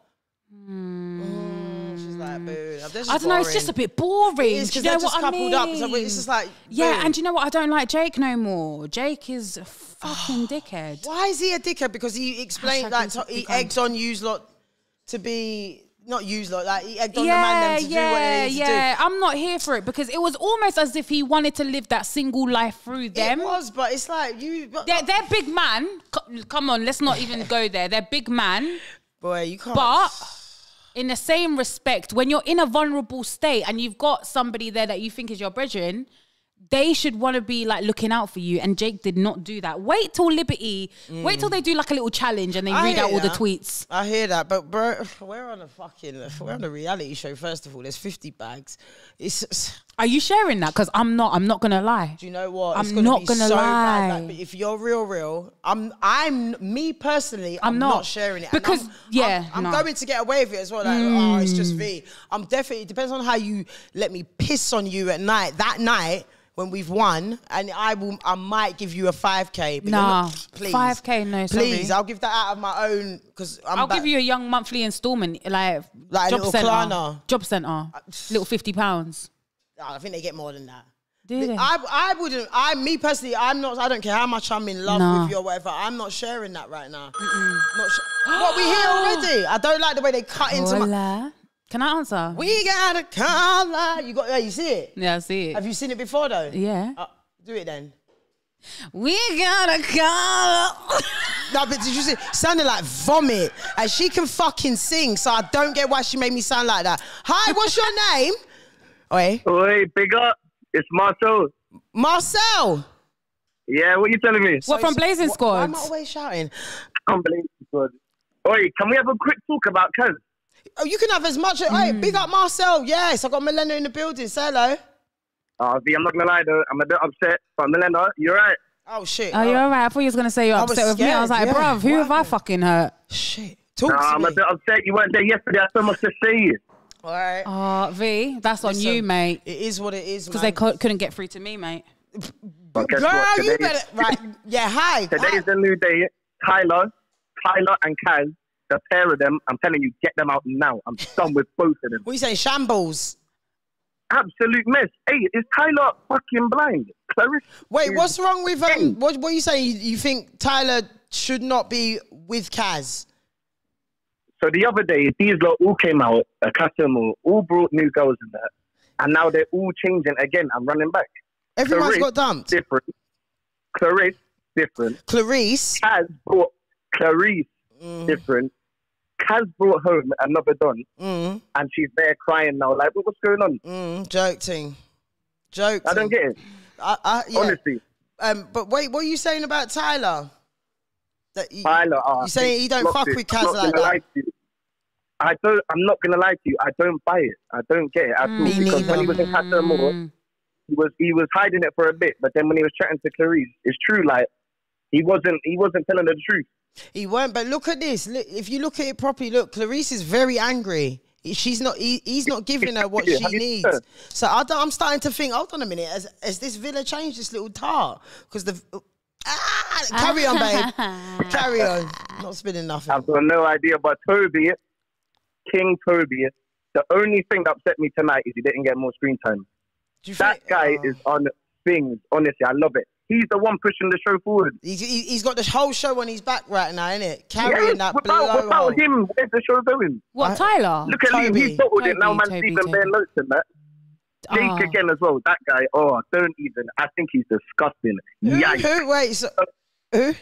Mm. Mm, she's like, boo. I don't know, it's just a bit boring. It is, do because you know they're just what I coupled mean? up. So it's just like, yeah, boo. and do you know what? I don't like Jake no more. Jake is a fucking dickhead. Why is he a dickhead? Because he explained, Hashtag like, be- to, he become- eggs on yous lot to be, not yous lot, like, he egged on yeah, the man them to yeah, do what they need yeah. to do. I'm not here for it because it was almost as if he wanted to live that single life through them. It was, but it's like, you... But, They're, they're big man. Co- Come on, let's not even go there. They're big man. boy, you can't... But in the same respect, when you're in a vulnerable state and you've got somebody there that you think is your brethren, they should want to be like looking out for you. And Jake did not do that. Wait till Liberty, mm. wait till they do like a little challenge and they I read out all that. the tweets. I hear that, but bro, we're on a fucking, we're on a reality show. First of all, there's fifty bags. It's. Are you sharing that? Because I'm not. I'm not gonna lie. Do you know what? I'm it's gonna not be gonna so lie. Bad, like, if you're real, real, I'm. I'm me personally. I'm, I'm not. not. sharing it Because, I'm, yeah, I'm, I'm no. going to get away with it as well. Like, mm. oh, it's just V. I'm definitely. It depends on how you let me piss on you at night. That night. When we've won, and I will, I might give you a five K. Nah, not, please, five K, no, sorry. Please, I'll give that out of my own because I'll give you a young monthly installment, like, like job a little centre, Klarna. job centre, little fifty pounds. I think they get more than that. Do they? I, I wouldn't. I, me personally, I'm not. I don't care how much I'm in love Nah. with you or whatever. I'm not sharing that right now. Not sh- what we hear already. I don't like the way they cut into my. Hola. Can I answer? We got a color. You got. Yeah, you see it. Yeah, I see it. Have you seen it before though? Yeah. Uh, do it then. We got a color. No, but did you see? Sounded like vomit, and she can fucking sing. So I don't get why she made me sound like that. Hi, what's your name? Oi. Oi, big up. It's Marcel. Marcel. Yeah, what you telling me? What, from Blazing Why Squad? am I always shouting? Unbelievable. Squad. Oi, can we have a quick talk about Kaz? Oh, you can have as much. Mm. Hey, big up Marcel. Yes, I got Milena in the building. Say hello. Uh, V, I'm not gonna lie though, I'm a bit upset. But Milena, you're right. Oh shit. Oh, you're all right. I thought you was going to say you're I was upset with me. I was like, scared, yeah. bruv, who What have I happened? fucking hurt? Shit. Talk Nah, to I'm me. a bit upset. You weren't there yesterday. I have so much to say. All right. Oh, V, that's on Listen, you, mate. It is what it is, Because man. they co- couldn't get through to me, mate. But guess Girl, what? you Today- better. Right. Yeah, hi. Today's a new day. Tyler, Tyler and Kaz, the pair of them, I'm telling you, get them out now. I'm done with both of them. What are you saying? Shambles. Absolute mess. Hey, is Tyler fucking blind? Clarissa Wait, is- what's wrong with um? What, what are you saying? You, you think Tyler should not be with Kaz? So the other day, these lot all came out, a customer, all brought new girls in that, and now they're all changing again and running back. Everyone's Clarisse, got dumped. Different. Clarisse, different. Clarice. Kaz brought Clarice, Mm. different. Kaz brought home another don, Mm. and she's there crying now, like, what's going on? Mm. Joke thing. Joke. I don't thing. get it. I, I, yeah. Honestly. Um, but wait, what are you saying about Tyler? That you, Tyler, uh, you saying he don't look, fuck I'm with Kaz not like gonna lie that? to you. I don't. I'm not gonna lie to you. I don't buy it. I don't get it at all. Me Because neither. when he was in Casa Amor, he was he was hiding it for a bit. But then when he was chatting to Clarice, it's true. Like he wasn't he wasn't telling her the truth. He won't. But look at this. Look, if you look at it properly, look, Clarice is very angry. She's not. He, he's not giving her what Yeah, she have you needs. seen her? So I don't, I'm starting to think. Hold on a minute. Has, has this villa changed this little tart? Because the ah, carry on, babe. Carry on. Not spinning nothing. I've got no idea. But Toby, King Toby, the only thing that upset me tonight is he didn't get more screen time. Do you That think- guy oh. is on things. Honestly, I love it. He's the one pushing the show forward. He's, he- he's got the whole show on his back right now, innit? Carrying Yeah, that without, blow. without him, where's the show going? What, I- Tyler? Look at him. Toby. He's bottled it. Now Toby, man's Toby, even Toby. bare notes in that. Jake Oh. again as well. That guy, oh, don't even. I think he's disgusting. Who, Yikes. who? Wait, so, who?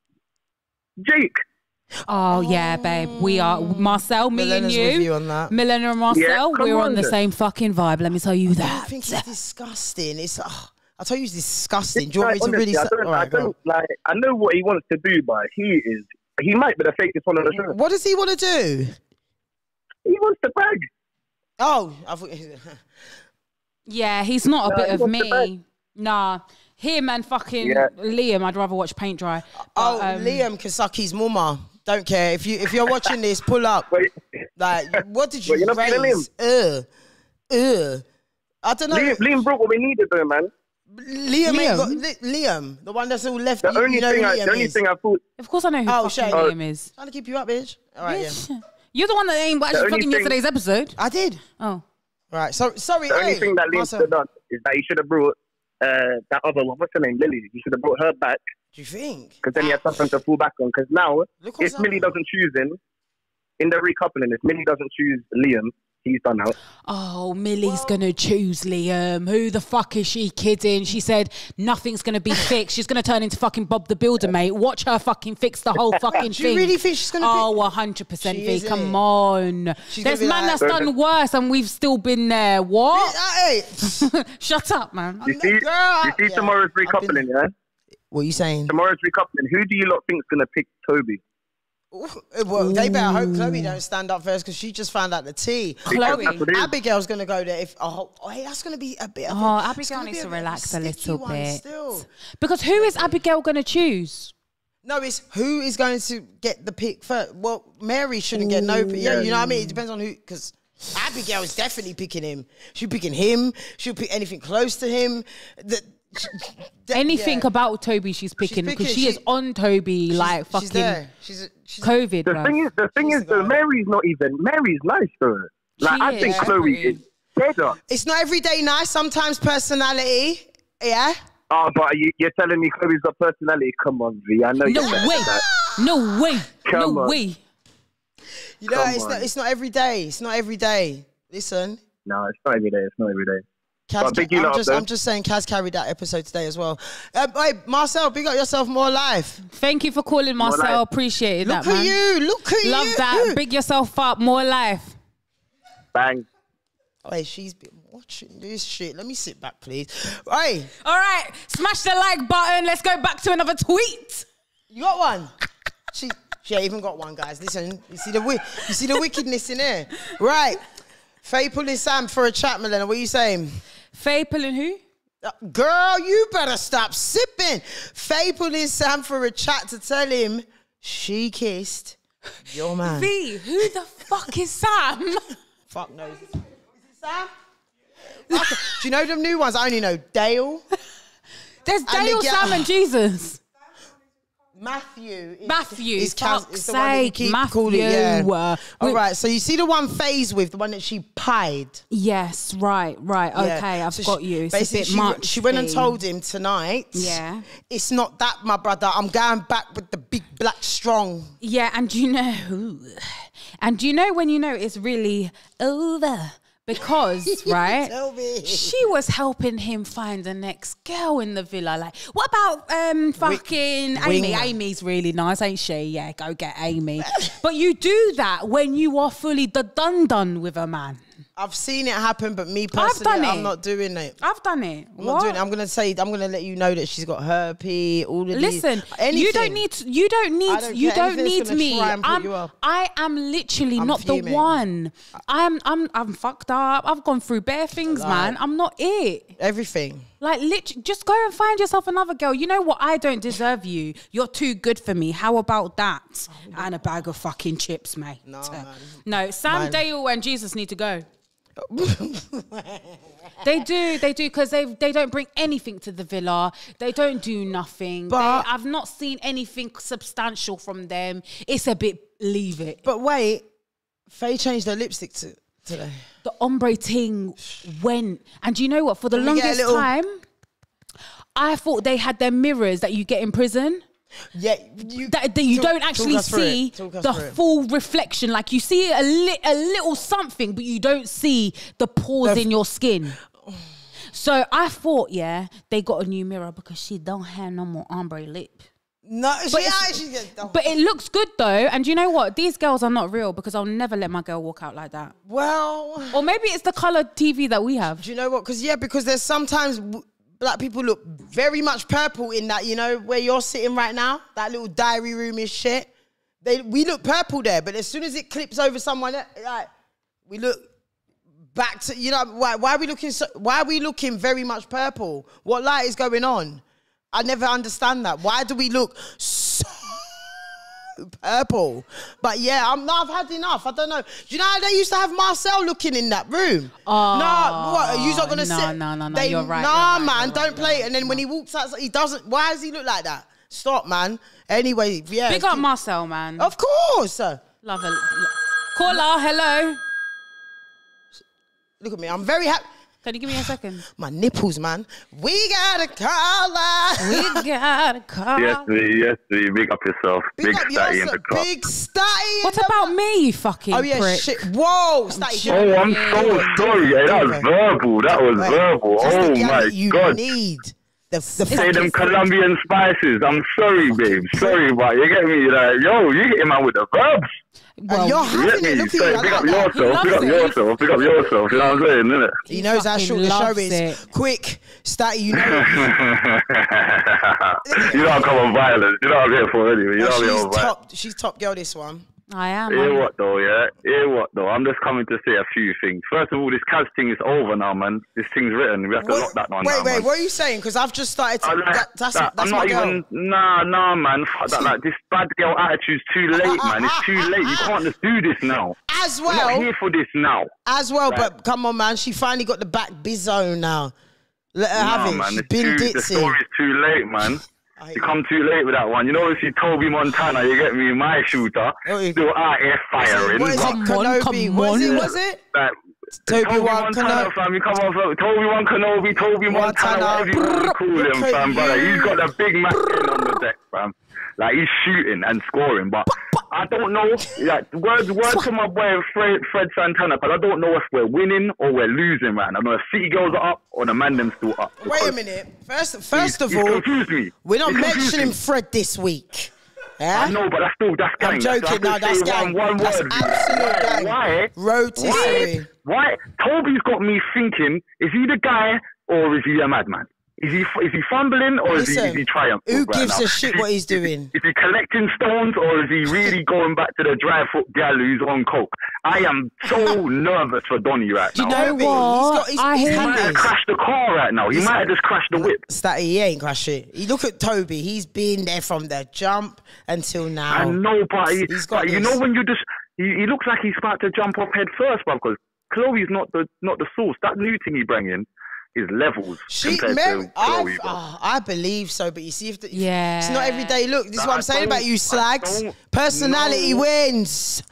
Jake. Oh, yeah, babe. We are, Marcel, me Milena's and with you, you on that. Milena and Marcel, Yeah, come we're on on the then. same fucking vibe. Let me tell you I that. think it's disgusting. It's. Oh, I told you he's disgusting. Do you want me to honestly, really? I Say, don't, all right, I don't like. I know what he wants to do, but he is. He might be the fakest one on the show. What does he want to do? He wants to brag. Oh, I thought. Yeah, he's not a Nah, bit he of wants to me. brag. Nah, him and fucking Yeah. Liam. I'd rather watch paint dry. Oh, But, um, Liam can suck his mama. Don't care if you if you're watching this. Pull up. Wait. Like, what did you Wait, you're not feeling raise? Ugh, ugh. I don't know. Liam, Liam brought what we needed, though, man. Liam, Liam? ain't got, Li- Liam, the one that's all left. The you, only you know thing, who I, Liam the only is. thing I thought. Of course, I know who Oh, fucking shame. Liam is. Trying to keep you up, bitch. All right, yeah. Bitch. You're the one that ain't actually only fucking thing- yesterday's episode. I did. Oh, Right. So sorry. The only hey, thing that Liam Marcel, should have done is that he should have brought uh, that other one. What's her name? Lily. He should have brought her back do you think? because then he had something to fall back on. Because now, Look what's if Millie happening. doesn't choose him in the recoupling, if Millie doesn't choose Liam, he's done out. oh, Millie's gonna choose Liam. Who the fuck is she kidding? She said nothing's gonna be fixed. She's gonna turn into fucking Bob the Builder, mate. Watch her fucking fix the whole fucking Do you thing. really think she's gonna? Oh, pick- one hundred percent, She V. is, Come innit? on. She's There's gonna man be like- that's done worse and we've still been there. What? Hey, Shut up, man. You see, girl, you see yeah, tomorrow's I've recoupling, been- yeah? what are you saying? Tomorrow's recoupling. Who do you lot think's gonna pick Toby? Well, they better hope Chloe don't stand up first because she just found out the tea. Chloe. That's what it is. Abigail's gonna go there. If oh, oh hey, that's gonna be a bit. Of Oh, a, Abigail it's gonna needs be to bit of relax a sticky little one bit. Still. Because who is Abigail gonna choose? No, it's who is going to get the pick first. Well, Mary shouldn't get no pick. Yeah, you know what I mean? It depends on who, because Abigail is definitely picking him. She'll picking him. She'll pick anything close to him. The, the- Anything yeah. about Toby she's picking picking, because she, she- is on Toby She's- like she's fucking there. She's, a, she's COVID. The bruv. thing is, the thing She's is, the though, guy. Mary's not even. Mary's nice, though. Like She I is. think Yeah, Chloe pretty. is dead up. It's not every day nice. Sometimes personality. Yeah. Oh, but you, you're telling me Chloe's got personality? Come on, V. I know No you're better way. than that. No way. Come no on. way. You know, Come it's on. not. It's not every day. It's not every day. Listen. No, it's not every day. It's not every day. Kaz, But big you I'm, lot up, just, though. I'm just saying, Kaz carried that episode today as well. Uh, hey, Marcel, big up yourself, more life. Thank you for calling, Marcel. life. Appreciate Look that, at man. you. Look at Love you. that. Big yourself up. More life. Bang. Oh, hey, she's been watching this shit. Let me sit back, please. Hey, All right. Smash the like button. Let's go back to another tweet. you got one? She, she ain't even got one, guys. Listen, you see the wi- you see the wickedness in there, right? Faye pulling Sam for a chat, Milena. What are you saying? Faye pulling who? Uh, girl, you better stop sipping. Faye pulling Sam for a chat to tell him she kissed your man. V. Who the fuck is Sam? Fuck knows. Is it Sam? Okay. Do you know them new ones? I only know Dale, There's And Dale, the girl- Sam, and Jesus. Matthew. Is, Matthew, is fuck's Kaz- is the one that you sake, keep Matthew. calling, yeah. Uh, All we- right, so you see the one Faye's with, the one that she pied. Yes, right, right. Yeah. Okay, I've So got she- you. It's a basically, bit she, much. She went and V. told him tonight. Yeah. It's not that, my brother. I'm going back with the big black strong. Yeah, and you know, and you know when you know it's really over because, right? Tell me. She was helping him find the next girl in the villa. Like, what about um fucking Amy? Winger. Amy's really nice, ain't she? Yeah, go get Amy. But you do that when you are fully the done done with a man. I've seen it happen, but me personally, done I'm it. not doing it. I've done it. I'm not doing it. I'm gonna say, I'm gonna let you know that she's got herpes. All of these. Listen, anything. you don't need. You don't need. I don't you care. don't Anything need that's gonna me. try and put I'm. you up. I am literally I'm not fuming. the one. I'm. I'm. I'm fucked up. I've gone through bare things, man. I'm not it. Everything. Like, literally, just go and find yourself another girl. You know what? I don't deserve you. You're too good for me. How about that? And a bag of fucking chips, mate. No, man. No, Sam, Man. Dale, and Jesus need to go. They do, they do, because they they don't bring anything to the villa. They don't do nothing. But- They, I've not seen anything substantial from them. It's a bit, leave it. But wait, Faye changed her lipstick to, today. The ombre thing went, and do you know what? For the Can we get a longest little- time, I thought they had their mirrors that you get in prison. Yeah, you, That, that you talk- don't talk actually us through it. see Talk us the through it. full reflection. Like you see a, li- a little something, but you don't see the pores The- in your skin. So I thought, yeah, they got a new mirror because she don't have no more ombre lip. No, she But it's- actually gets done. But it looks good though. And you know what? These girls are not real because I'll never let my girl walk out like that. Well, Or maybe it's the colored T V that we have. do you know what? Because yeah, because there's sometimes w- black people look very much purple in that, you know, where you're sitting right now, that little diary room is shit. They, we look purple there, but as soon as it clips over someone, like, we look back to, you know, why, why are we looking so, why are we looking very much purple? What light is going on? I never understand that. Why do we look so purple? But yeah, I'm I've had enough. I don't know. Do you know how they used to have Marcel looking in that room? Oh, no, what? You're not gonna no, sit? No, no, no. They, you're right. Nah, you're right, man, you're don't right, play right, it. And then when he walks outside, he doesn't. Why does he look like that? Stop, man. Anyway, yeah. Big up Marcel, man. Of course. Love it. Caller, hello. Look at me. I'm very happy. Can you give me a second? My nipples, man. We got a caller. We got a caller. Yes, me, yes, me. Big up yourself. Big, Big up statty in yourself. the club. Big statty. What about me, you fucking Oh, yeah, prick? shit. Whoa, statty. Oh, I'm so sorry. Yeah, that was verbal. That was Wait, verbal. just the Oh, gal my that you God. need. The, the Say fucking them Colombian spices. I'm sorry, babe. Sorry, but you get me? Like, yo, you get him out with the verbs. Well, you're You get having it. me? Look So at you. pick I up like that. yourself. Pick up He loves it. yourself. Pick up yourself. You know what I'm saying, innit? He knows how fucking short the show loves is. it. Quick, statty, you know. You know I come on violence. You know what I'm here for anyway. You know Oh, I'm here she's for violence. top. She's top girl. This one. I am. Hear I'm- what though, yeah? Hear what though? I'm just coming to say a few things. First of all, this Kaz thing is over now, man. This thing's written. We have to What- lock that one wait, down, wait. man. What are you saying? Because I've just started. To, I like that, that's that. that's I'm my not girl. even. Nah, nah, man. Fuck that. Like this bad girl attitude's too late, man. It's too late. You can't just do this now. As We're not well, here for this now. as well. Right. But come on, man. She finally got the back bizzo now. Let her Nah, have it. man. She's It's been too, the ditzy. story's too late, man. I- You come too late with that one. You know, if you Toby Montana, you get me, my shooter, Oh, he- still out here firing. What is it? but- Come on, Kenobi. come Was it? on. Was it? Like, Toby Toby Wan Montana, Kenobi. fam. You come on, fam. Toby Wan Kenobi, Toby Montana, Montana. whatever you want to call him, Look at fam. Brother, you. he's got the big man on the deck, fam. Like he's shooting and scoring, but I don't know. Like words, words to my boy Fred, Fred Santana, but I don't know if we're winning or we're losing, man. I don't know if City girls are up or the man them still up. Wait a minute. First, first He's- of he's all, confused me. we're not He's confused mentioning me. Fred this week. Yeah? I know, but that's still that's gang. I'm So I joking. can No, say that's gang. One, one That's word. absolute why, gang. Why? Rotisserie. Why? Why? Toby's got me thinking: is he the guy or is he a madman? Is he is he fumbling or is he, Listen, is he triumphant? who right gives now? a shit Is he- what he's is he- doing? Is he collecting stones or is he really going back to the dry foot gal who's on coke? I am so nervous for Donny right Do you now. know Toby, what? he's got- he's- I he's He hear might have Yes. crashed the car right now. He might have just crashed the whip. Statty, he ain't crash it. You look at Toby. He's been there from the jump until now. I know, but, he, He's got but you this. know when you just he, he looks like he's about to jump off head first, bro. Because Chloe's not the not the source. That new thing he bring in is levels She, compared Mary, to Chloe. I, bro. oh, I believe so, but you see, if the, Yeah. it's not every day. Look, this is Nah, what I I'm saying don't- about you, I slags. don't- Personality no. wins,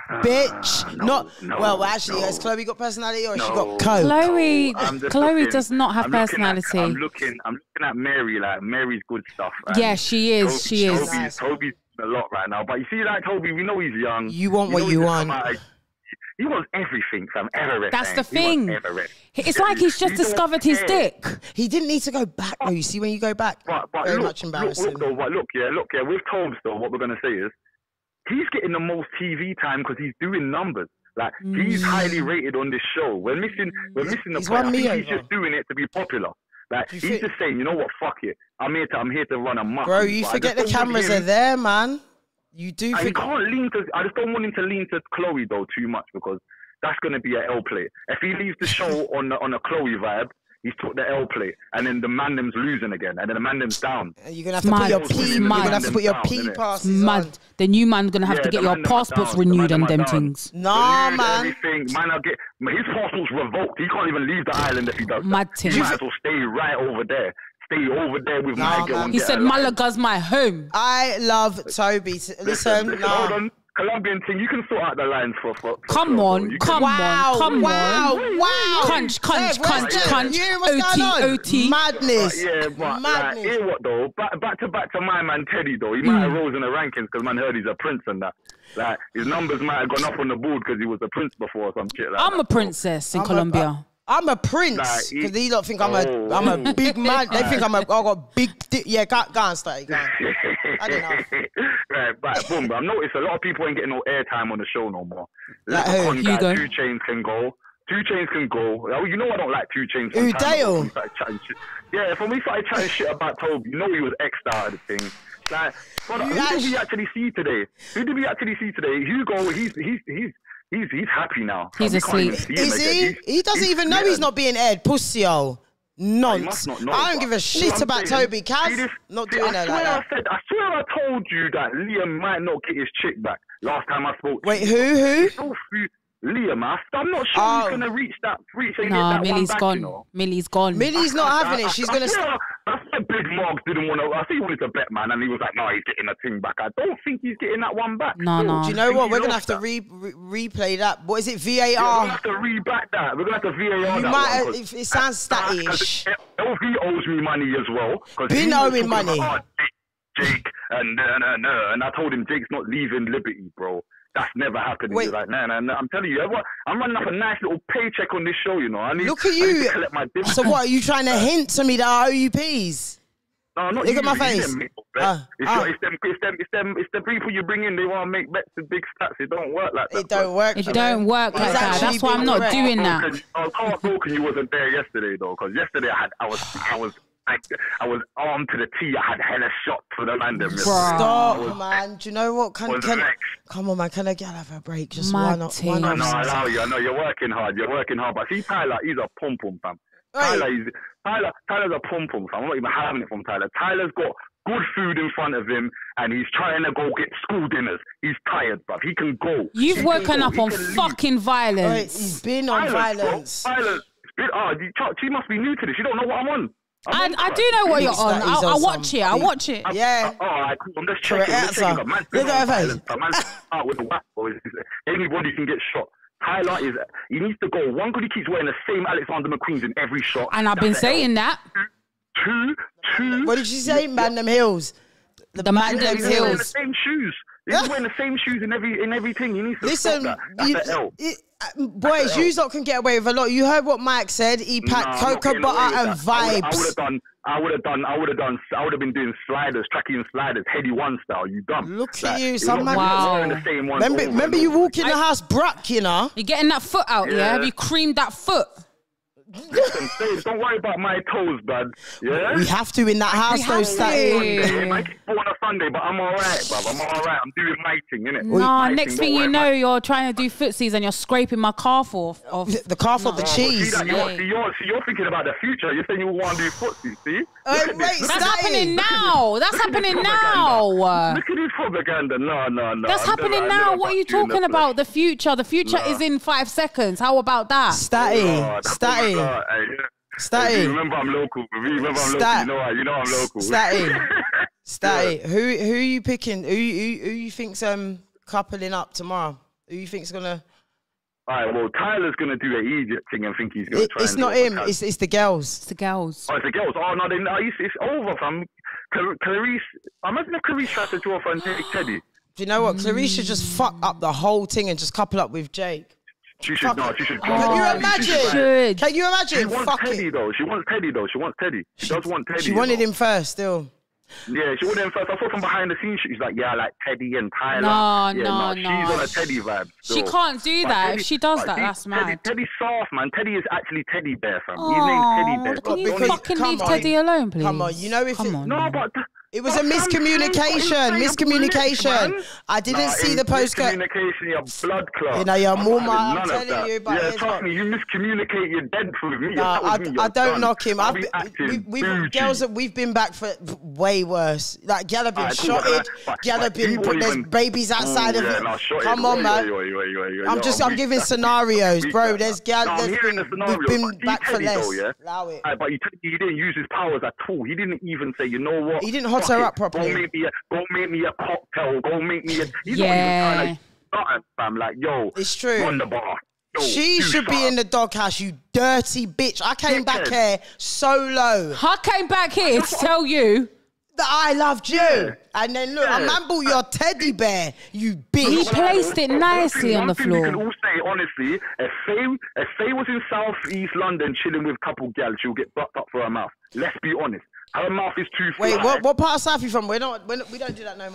bitch. no, not no, well. Actually, no. has Chloe got personality or has she No. got coke? Chloe, I'm just Chloe looking- does not have I'm looking at- personality. I'm looking. I'm looking at Mary. Like Mary's good stuff. and Yeah, she is, Toby- she is. Toby's, Nice. Toby's a lot right now. But you see, like Toby, we know he's young. You want We what know you he's want. come out- He wants everything, fam. Everything. That's the He wants thing. everything. It's like he's just He don't discovered his care. dick. He didn't need to go back though. You see, when you go back, But, but very look, much look, embarrassing. look, though, but look, yeah, look, yeah. With Tobes, though, what we're gonna say is he's getting the most T V time because he's doing numbers. Like he's highly rated on this show. We're missing, we're missing the He's point. won I me think he's over. just doing it to be popular. Like Do you he's think- just saying, you know what, fuck it. I'm here to, I'm here to run a muck. Bro, you But I forget just the don't want cameras him- are there, man. You do And he forget. can't lean to. I just don't want him to lean to Chloe though too much because that's gonna be an L play. If he leaves the show on the, on a Chloe vibe, he's took the L play, and then the Mandem's losing again, and then the Mandem's down. You're gonna have to Mad. put your It's P. You're mad. gonna have to put your Down, P innit? passes on. Mad. The new man gonna have Yeah, to get the your man them are passports down. The renewed man and them them are down. things. Nah, Renewed man. Everything. Man, I'll get his passport's revoked. He can't even leave the island if he does. Mad that. thing. He might as well stay right over there. Stay over there with Nah, my girl. man. and He get said her life. Malaga's my home. I love Toby. Listen, Listen, listen, hold nah. on. Colombian thing, you can sort out the lines for. for, for Come Flo, on, though. You can- come Wow, on, come wow, on. wow. Crunch, crunch, Hey, where's crunch, the- crunch. You hear what's O T, going on? O T. Madness. Yeah, but like, Madness. hear what though? Back, back to back to my man Teddy though. He might Mm. have rose in the rankings because man heard he's a prince and that. Like his numbers might have gone up on the board because he was a prince before or some shit like I'm that. a princess in I'm a- Colombia. I'm a prince Nah, because he- they don't think I'm Oh. a I'm a big man. They think I'm a I got big dick. Yeah, go, go on, stay. Go on. I don't know. Right, but boom. I've noticed a lot of people ain't getting no airtime on the show no more. Like Leprechaun who? guy, Hugo. Two Chains can go. Two Chainz can go. You know I don't like Two Chainz. Who, Dale? Yeah, when we started chatting shit about Toby, you know he was X'd out of the thing. Like, brother, who did we actually see today? Who did we actually see today? Hugo, he's he's he's he's he's happy now. He's asleep. Is he? He doesn't even know he's not being aired. Pussy-o. Nonce. I don't give a shit about Toby. Kaz, not doing that like that. I said, I swear I told you that Liam might not get his chick back last time I spoke to Wait, him. who? Who? Liam, I'm not sure oh. he's going to reach that. Reach and no, get that Millie's one back, gone. You know? Millie's gone. Millie's not having it. She's going to... I said Big Mark didn't want to... I think he wanted to bet, man, and he was like, no, he's getting a thing back. I don't think he's getting that one back. No, no. Do you know what? We're going to have to re re replay that. What is it? V A R? Yeah, we're going to have to re-back that. We're going to have to V A R you that might, one. It, it sounds statty-ish. L V owes me money as well. Been owing money. About, oh, Jake, Jake, and, and, and, and I told him Jake's not leaving Liberty, bro. That's never happened. He's like, nah, nah, nah. I'm telling you, I'm running up a nice little paycheck on this show, you know. I need, Look at you. I need to collect my so what, are you trying to hint to me that I owe you peas? No, not Look you, at my face. Them, uh, it's, uh. it's, them, it's, them, it's, them, it's the people you bring in, they want to make bets with big stats. It don't work like that. It don't work. It don't work like that. That's why I'm not correct. doing that. I was heartbroken you wasn't there yesterday, though, because yesterday I, had, I was... I was I, I was armed to the T. I had hella shots for the man. Stop, was, man. Do you know what? Can, can, come on, man. Can I get have a break? Just My one, one. I know, I allow you. I know you're working hard. You're working hard. But see, Tyler, he's a pom pom fam. Right. Tyler, he's, Tyler, Tyler's a pom pom fam. I'm not even having it from Tyler. Tyler's got good food in front of him, and he's trying to go get school dinners. He's tired, bruv. He can go. You've he woken up he on fucking leave. violence. Right, he's been on violence. Bro. Violence. Oh, she must be new to this. You don't know what I'm on. I, I do know what you're on. I'll, I'll watch it. I'll watch it. Yeah. Oh, alright, cool. I'm just checking. I'm just checking. Man, look at her face. Man, out with the whack, boys. Anybody can get shot. Tyler is, he needs to go. One, because he keeps wearing the same Alexander McQueen's in every shot. And I've been saying that. Two, two. What did you say? Mandem Hills. The, the Mandem Hills. He's wearing the same shoes. He's wearing the same shoes in every in everything. He needs to Listen, stop that. That's you, the L. It, uh, boys, you lot can get away with a lot. You heard what Mike said. He packed no, cocoa butter and vibes. I would have done. I would have done. I would have done. I would have been doing sliders, tracking sliders, heady one style. You dumb. Look like, at you, some man. Wow. The same one remember, remember you walk in the I, house, Bruck, you know. You're getting that foot out, yeah? yeah? Have you creamed that foot? Listen, Dave, don't worry about my toes, bud. Yeah, we have to in that house, we though. Saturday. I keep on a Sunday, but I'm all right, bruv. I'm all right. I'm doing my thing, innit? No, next thing you know, you're trying to do footsies and you're scraping my calf off. off. The calf off the cheese. See, you're, see, you're, see, you're thinking about the future. You're saying you want to do footsies, see? Uh, wait, That's happening now. That's happening now. Look at this propaganda. No, no, no. That's happening now. What are you talking about? The future. The future is in five seconds. How about that? Statty. Statty. Statty. Remember I'm local. Remember I'm Stat. local. You know, you know I'm local. Statty. Statty. yeah. Who who are you picking? Who who, who you think's um coupling up tomorrow? Who you think's gonna? All right. Well, Tyler's gonna do an Egypt thing and think he's gonna. It, try it's and not him. It's it's the girls. It's the girls. Oh, it's the girls. Oh no, they, no it's, it's over, fam. Clarice. Imagine if Clarice tried to draw for and take Teddy. Do you know what? Clarice should just fuck up the whole thing and just couple up with Jake. She should not. She should. Oh, can you imagine? Should. Can you imagine? She wants Fuck Teddy it. though. She wants Teddy though. She wants Teddy. She, she does want Teddy. She wanted though. him first, still. Yeah, she wanted him first. I saw from behind the scenes. She's like, yeah, I like Teddy and Tyler. No, yeah, no, no. She's no. on a Teddy vibe. Still. She can't do but that. Teddy, if she does that, see, that's Teddy, mad. Teddy's soft, man. Teddy is actually Teddy Bear, fam. Oh, His name's Teddy Bear. can you because, fucking leave on. Teddy alone, please? Come on, you know if come it, on. No, but. It was a miscommunication. Miscommunication. I didn't nah, see the postcode. Miscommunication, your blood clot. You know, you're more. I'm, I'm telling you, but yeah, here's trust what. me, you miscommunicate, you're dead with me. Nah, I, me, I don't done. knock him. I've be been, we, we've girls that we've been back for way worse. Like, gal have been right, shotted. Cool, gal have been put there's babies outside Ooh, of yeah, it. No, Come on, man. Wait, wait, wait, wait, I'm just, I'm giving scenarios, bro. There's gal. No, there's been, the we've been back for less. Allow it. But he didn't use his powers at all. He didn't even say, you know what? He didn't hot her up properly. Go make me a cocktail. Go make me a. He's yeah. not even trying to fam. Like, yo, it's true. On the bar. Yo, she should far. be in the doghouse, you dirty bitch. I came back here so low. I came back here to tell you that I loved you. Yeah. And then look, yeah. a man bought your teddy bear, you bitch. He placed it nicely on the floor. We can all say, honestly, if Faye, if Faye was in South East London chilling with a couple gals, she'll get bucked up for her mouth. Let's be honest. Her mouth is too Wait, fly. what, what part of South are you from? We're not, we're not, we don't do that no more.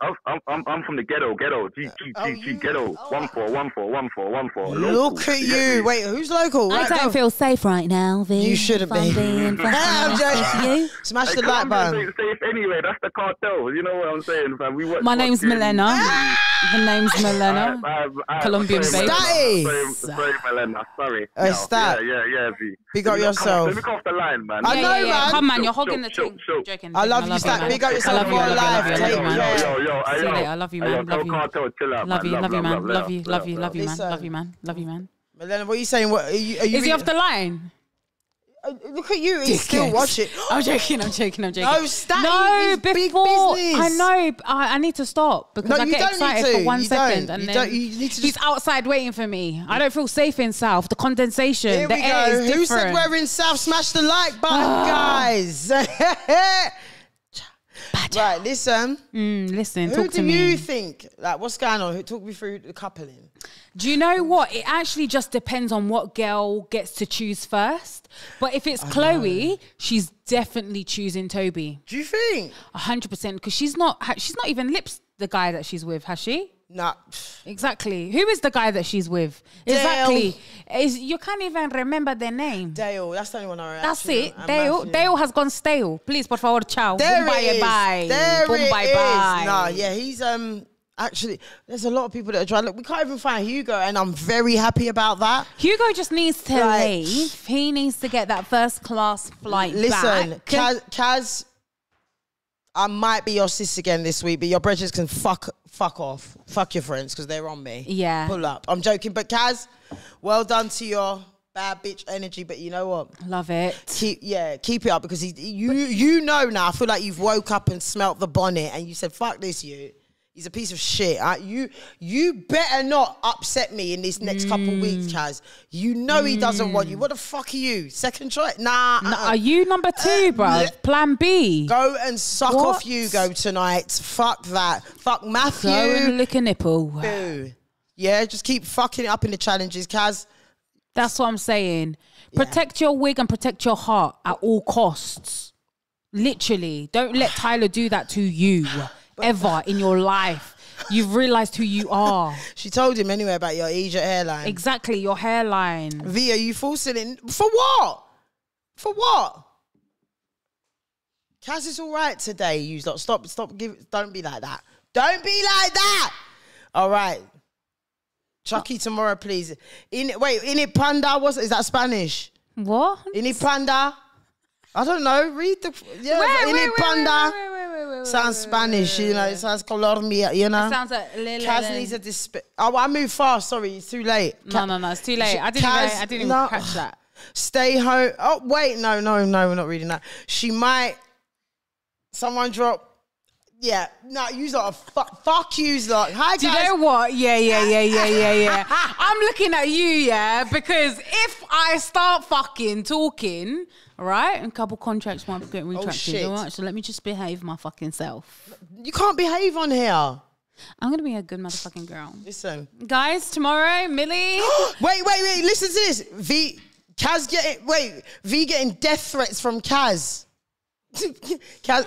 I'm, I'm, I'm, I'm from the ghetto, ghetto, G, G, Oh, G, G, you- ghetto. oh. One four, one four, one four, one four. Look Local. at You get you. me? Wait, who's local? I Right, don't go. feel safe right now, V. You shouldn't if I'm be. being fucking I'm honest with joking. you. Smash Hey, the like Colombians button. ain't safe anyway. That's the cartel. You know what I'm saying, fam? We watch My name's fucking- Milena. The name's Milena. I- I- I- Colombian sorry, babe. Milena. Statty. Sorry, sorry, Milena. Sorry. Hey, No, Stat. Yeah, yeah, yeah, V. Big Let up me not come off- yourself. Let me come off the line, man. I yeah, know, yeah, yeah. man. Come on, you're Show, hogging the show, thing. show. Joking. I love joking. you, Stat. man. Big up I yourself love you, for I love you, I life. love you, I Take love you, man. care. Yo, yo, I See you know. later. I love you, Hey, man. yo, Love tell you. Cartel, chill out, Love man. you, love you, man. love, Love you, love, love you, love you, man. Listen. Love you, man. Love you, man. Milena, what are you saying? What, are you, are you Is he really- off the line? Uh, Look at you. He still Dickhead. watch it. I'm joking. I'm joking. I'm joking. No, Statty No, is big before business. I know, I, I need to stop because No, I you get don't excited need to. for one You second, don't. and You then don't. You need to he's just- outside waiting for me. I don't feel safe in South. The condensation, Here the we air go. is Who said different. we're in South? Smash the like button, guys. Right, listen. Mm, listen, Who talk do to me. you think? Like, what's going on? Who- Talk me through the coupling. Do you know what? It actually just depends on what girl gets to choose first. But if it's Chloe, she's definitely choosing Toby, Do you think? a hundred percent, because she's not. ha- She's not even lips the guy that she's with, has she? Nah. Exactly. Who is the guy that she's with? Dale. Exactly. Is you can't even remember their name. Dale. That's the only one I That's actually it. know. And Dale. Matthew. Dale has gone stale. Please, por favor, ciao. There Boom, it is. bye, bye. There Boom, it bye, is. bye. Nah, yeah, he's um. Actually, there's a lot of people that are trying. Look, we can't even find Hugo, and I'm very happy about that. Hugo just needs to Like- leave. He needs to get that first class flight Listen, back. Kaz, Kaz, I might be your sis again this week, but your brothers can fuck fuck off. Fuck your friends because they're on me. Yeah. Pull up. I'm joking, but Kaz, well done to your bad bitch energy. But you know what? Love it. Keep yeah, keep it up because he, you you know now. I feel like you've woke up and smelt the bonnet and you said, "Fuck this, you." He's a piece of shit. Uh, you you better not upset me in this next couple Mm. weeks, Kaz. You know he doesn't want you. What the fuck are you? Second choice? Nah. N- uh-uh. Are you number two, bro? yeah. Plan B. Go and suck What? off Hugo tonight. Fuck that. Fuck Matthew. Go and lick a nipple. Boo. Yeah, just keep fucking it up in the challenges, Kaz. That's what I'm saying. Protect your wig and protect your heart at all costs. Literally. Don't let Tyler do that to you ever in your life. You've realized who you are. She told him anyway about your Egypt hairline. Exactly, your hairline. V, are you forcing it? For what? For what? Kaz is all right today. You lot. Stop, stop, give, don't be like that. Don't be like that. All right. Chucky tomorrow, please. In Wait, in it panda, what's, is that Spanish? What? In it panda? I don't know. Read the, yeah, Wait, in wait, it wait, panda. wait, wait, wait, wait, wait, Sounds wait, Spanish, wait, you know. wait. It sounds Colombia, you know. It sounds like li- li- Kaz li- needs a disp. Oh, I moved fast. Sorry, it's too late. No, no, no, it's too late. I didn't Kaz, even, I didn't even no. catch that. Stay home. Oh, wait, no, no, no, we're not reading that. She might. Someone drop. Yeah, no, you lot. Fuck, fuck you lot. Hi, Do you guys. know what? Yeah, yeah, yeah, yeah, yeah, yeah. I'm looking at you, yeah, because if I start fucking talking, all right, a couple contracts might get retracted, shit. all right? So let me just behave my fucking self. You can't behave on here. I'm going to be a good motherfucking girl. Listen. Guys, tomorrow, Millie. wait, wait, wait. Listen to this. V, Kaz getting, wait, V getting death threats from Kaz. Kaz,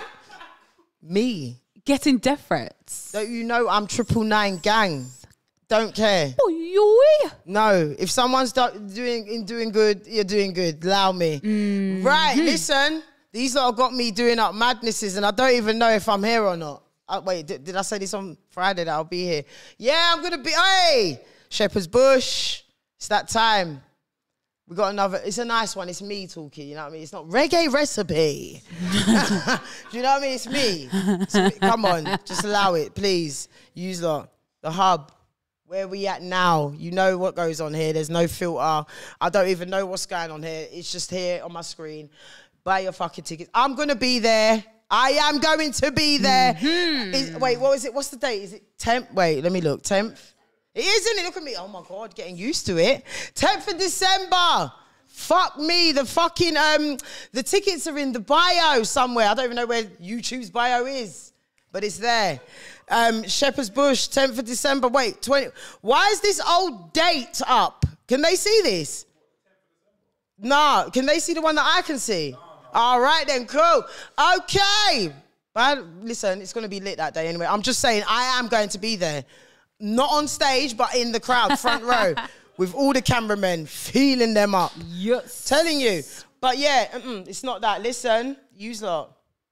me. Getting death threats. Don't you know I'm triple nine gang? Don't care. Oh, you. No, if someone's do- doing in doing good, you're doing good. Allow me. Mm-hmm. Right, listen. These lot have got me doing up madnesses, and I don't even know if I'm here or not. Uh, wait, did, did I say this on Friday that I'll be here? Yeah, I'm gonna be. Hey, Shepherd's Bush. It's that time. We got another. It's a nice one. It's me talking. You know what I mean? It's not reggae recipe. Do you know what I mean? It's me. It's me. Come on, just allow it, please. Use lot. The hub. Where we at now? You know what goes on here. There's no filter. I don't even know what's going on here. It's just here on my screen. Buy your fucking tickets. I'm gonna be there. I am going to be there. Mm-hmm. Is, wait, what is it? What's the date? Is it tenth? Wait, let me look. tenth? It is, isn't it? Look at me. Oh my God, getting used to it. tenth of December. Fuck me. The fucking, um, the tickets are in the bio somewhere. I don't even know where YouTube's bio is, but it's there. Um, Shepherd's Bush, tenth of December. Wait, twenty. Why is this old date up? Can they see this? No. Can they see the one that I can see? All right then, cool. Okay. But I, listen, it's going to be lit that day anyway. I'm just saying, I am going to be there. Not on stage, but in the crowd, front row, with all the cameramen, feeling them up. Yes. Telling you. But yeah, mm-mm, it's not that. Listen, use lot.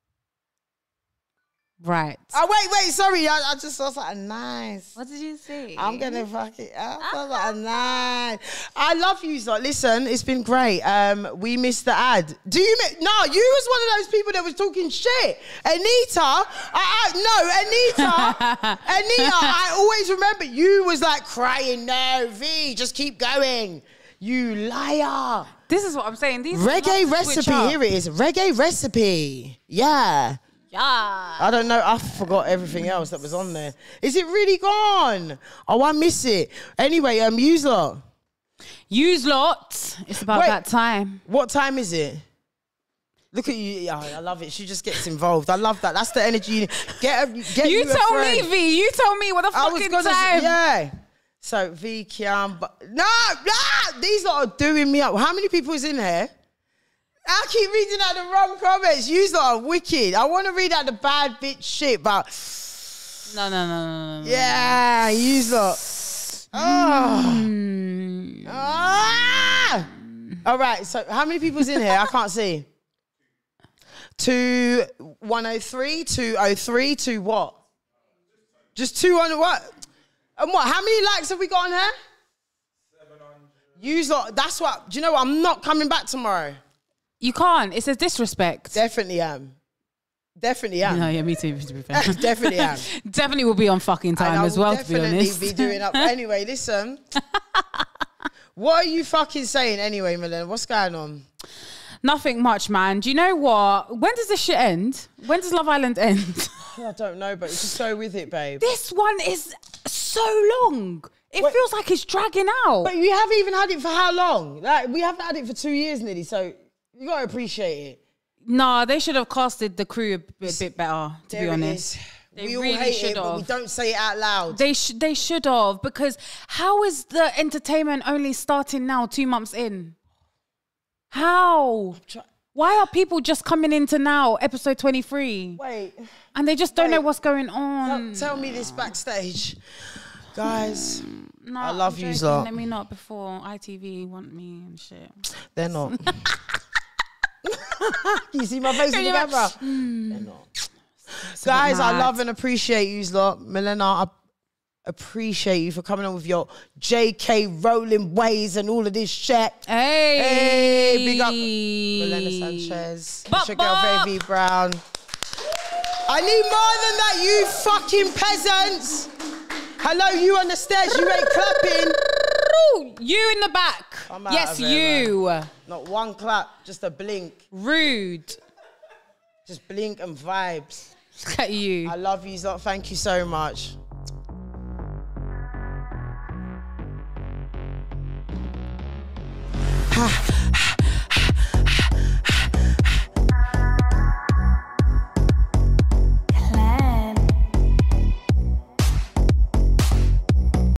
Right. Oh, wait, wait, sorry. I, I just saw something nice. What did you say? I'm going to fuck it up. Something nice. I love you, lot. Listen, it's been great. Um, we missed the ad. Do you miss? No, you was one of those people that was talking shit. Anita, I, I, no, Anita, Anita, I always remember you was like crying, no, V, just keep going. You liar. This is what I'm saying. These Reggae recipe. Here it is. Reggae recipe. Yeah. Yeah. I don't know. I forgot everything else that was on there. Is it really gone? Oh, I miss it. Anyway, um, use lot. Use lot. It's about Wait, that time. What time is it? Look at you. Oh, I love it. She just gets involved. I love that. That's the energy you need. Get, a, get You you a tell me, friend. V. You tell me what the I was fucking gonna time. say, yeah. So, V, Kian, but no, no, these lot are doing me up. How many people is in here? I keep reading out the wrong comments. You lot are wicked. I want to read out the bad bitch shit, but No, no, no, no, no. yeah, you lot. Oh. Mm. Ah! All right, so how many people's in here? I can't see. Two one oh three, two oh three, two what? Just two on what? And what? How many likes have we got on here? seven hundred. You lot, that's what, do you know what? I'm not coming back tomorrow. You can't. It says disrespect. Definitely am. Definitely am. No, yeah, me too. To be fair. Definitely am. Definitely will be on fucking time And I as will well, to be definitely honest. be doing up. Anyway, listen. What are you fucking saying anyway, Milena? What's going on? Nothing much, man. Do you know what? When does this shit end? When does Love Island end? I don't know, but just go with it, babe. This one is so long. It Wait. feels like it's dragging out. But you haven't even had it for how long? Like, we haven't had it for two years nearly, so you got to appreciate it. Nah, they should have casted the crew a bit, bit better, to There be it honest. is. They We all really hate should it, but we have. don't say it out loud. They sh- they should have, because how is the entertainment only starting now, two months in? How? Why are people just coming into now, episode twenty-three? Wait. And they just don't know Wait. what's going on. Tell, tell me this backstage. Guys, No, I love I'm yous joking. lot. Let me not before I T V want me and shit. they're not. You see my face in the camera? Hmm. They're not. Guys, I love and appreciate you lot. Milena, I appreciate you for coming on with your J K rolling ways and all of this shit. Hey, Hey, big up Milena Sanchez. Bop, It's your girl, bop. Vee Brown. I need more than that, you fucking peasants. Hello, you on the stairs, you ain't clapping. Ooh, you in the back. I'm out Yes, of here, you. Not one clap, just a blink. Rude. Just blink and vibes. Look at you. I love you lot. Thank you so much. Ha, ha.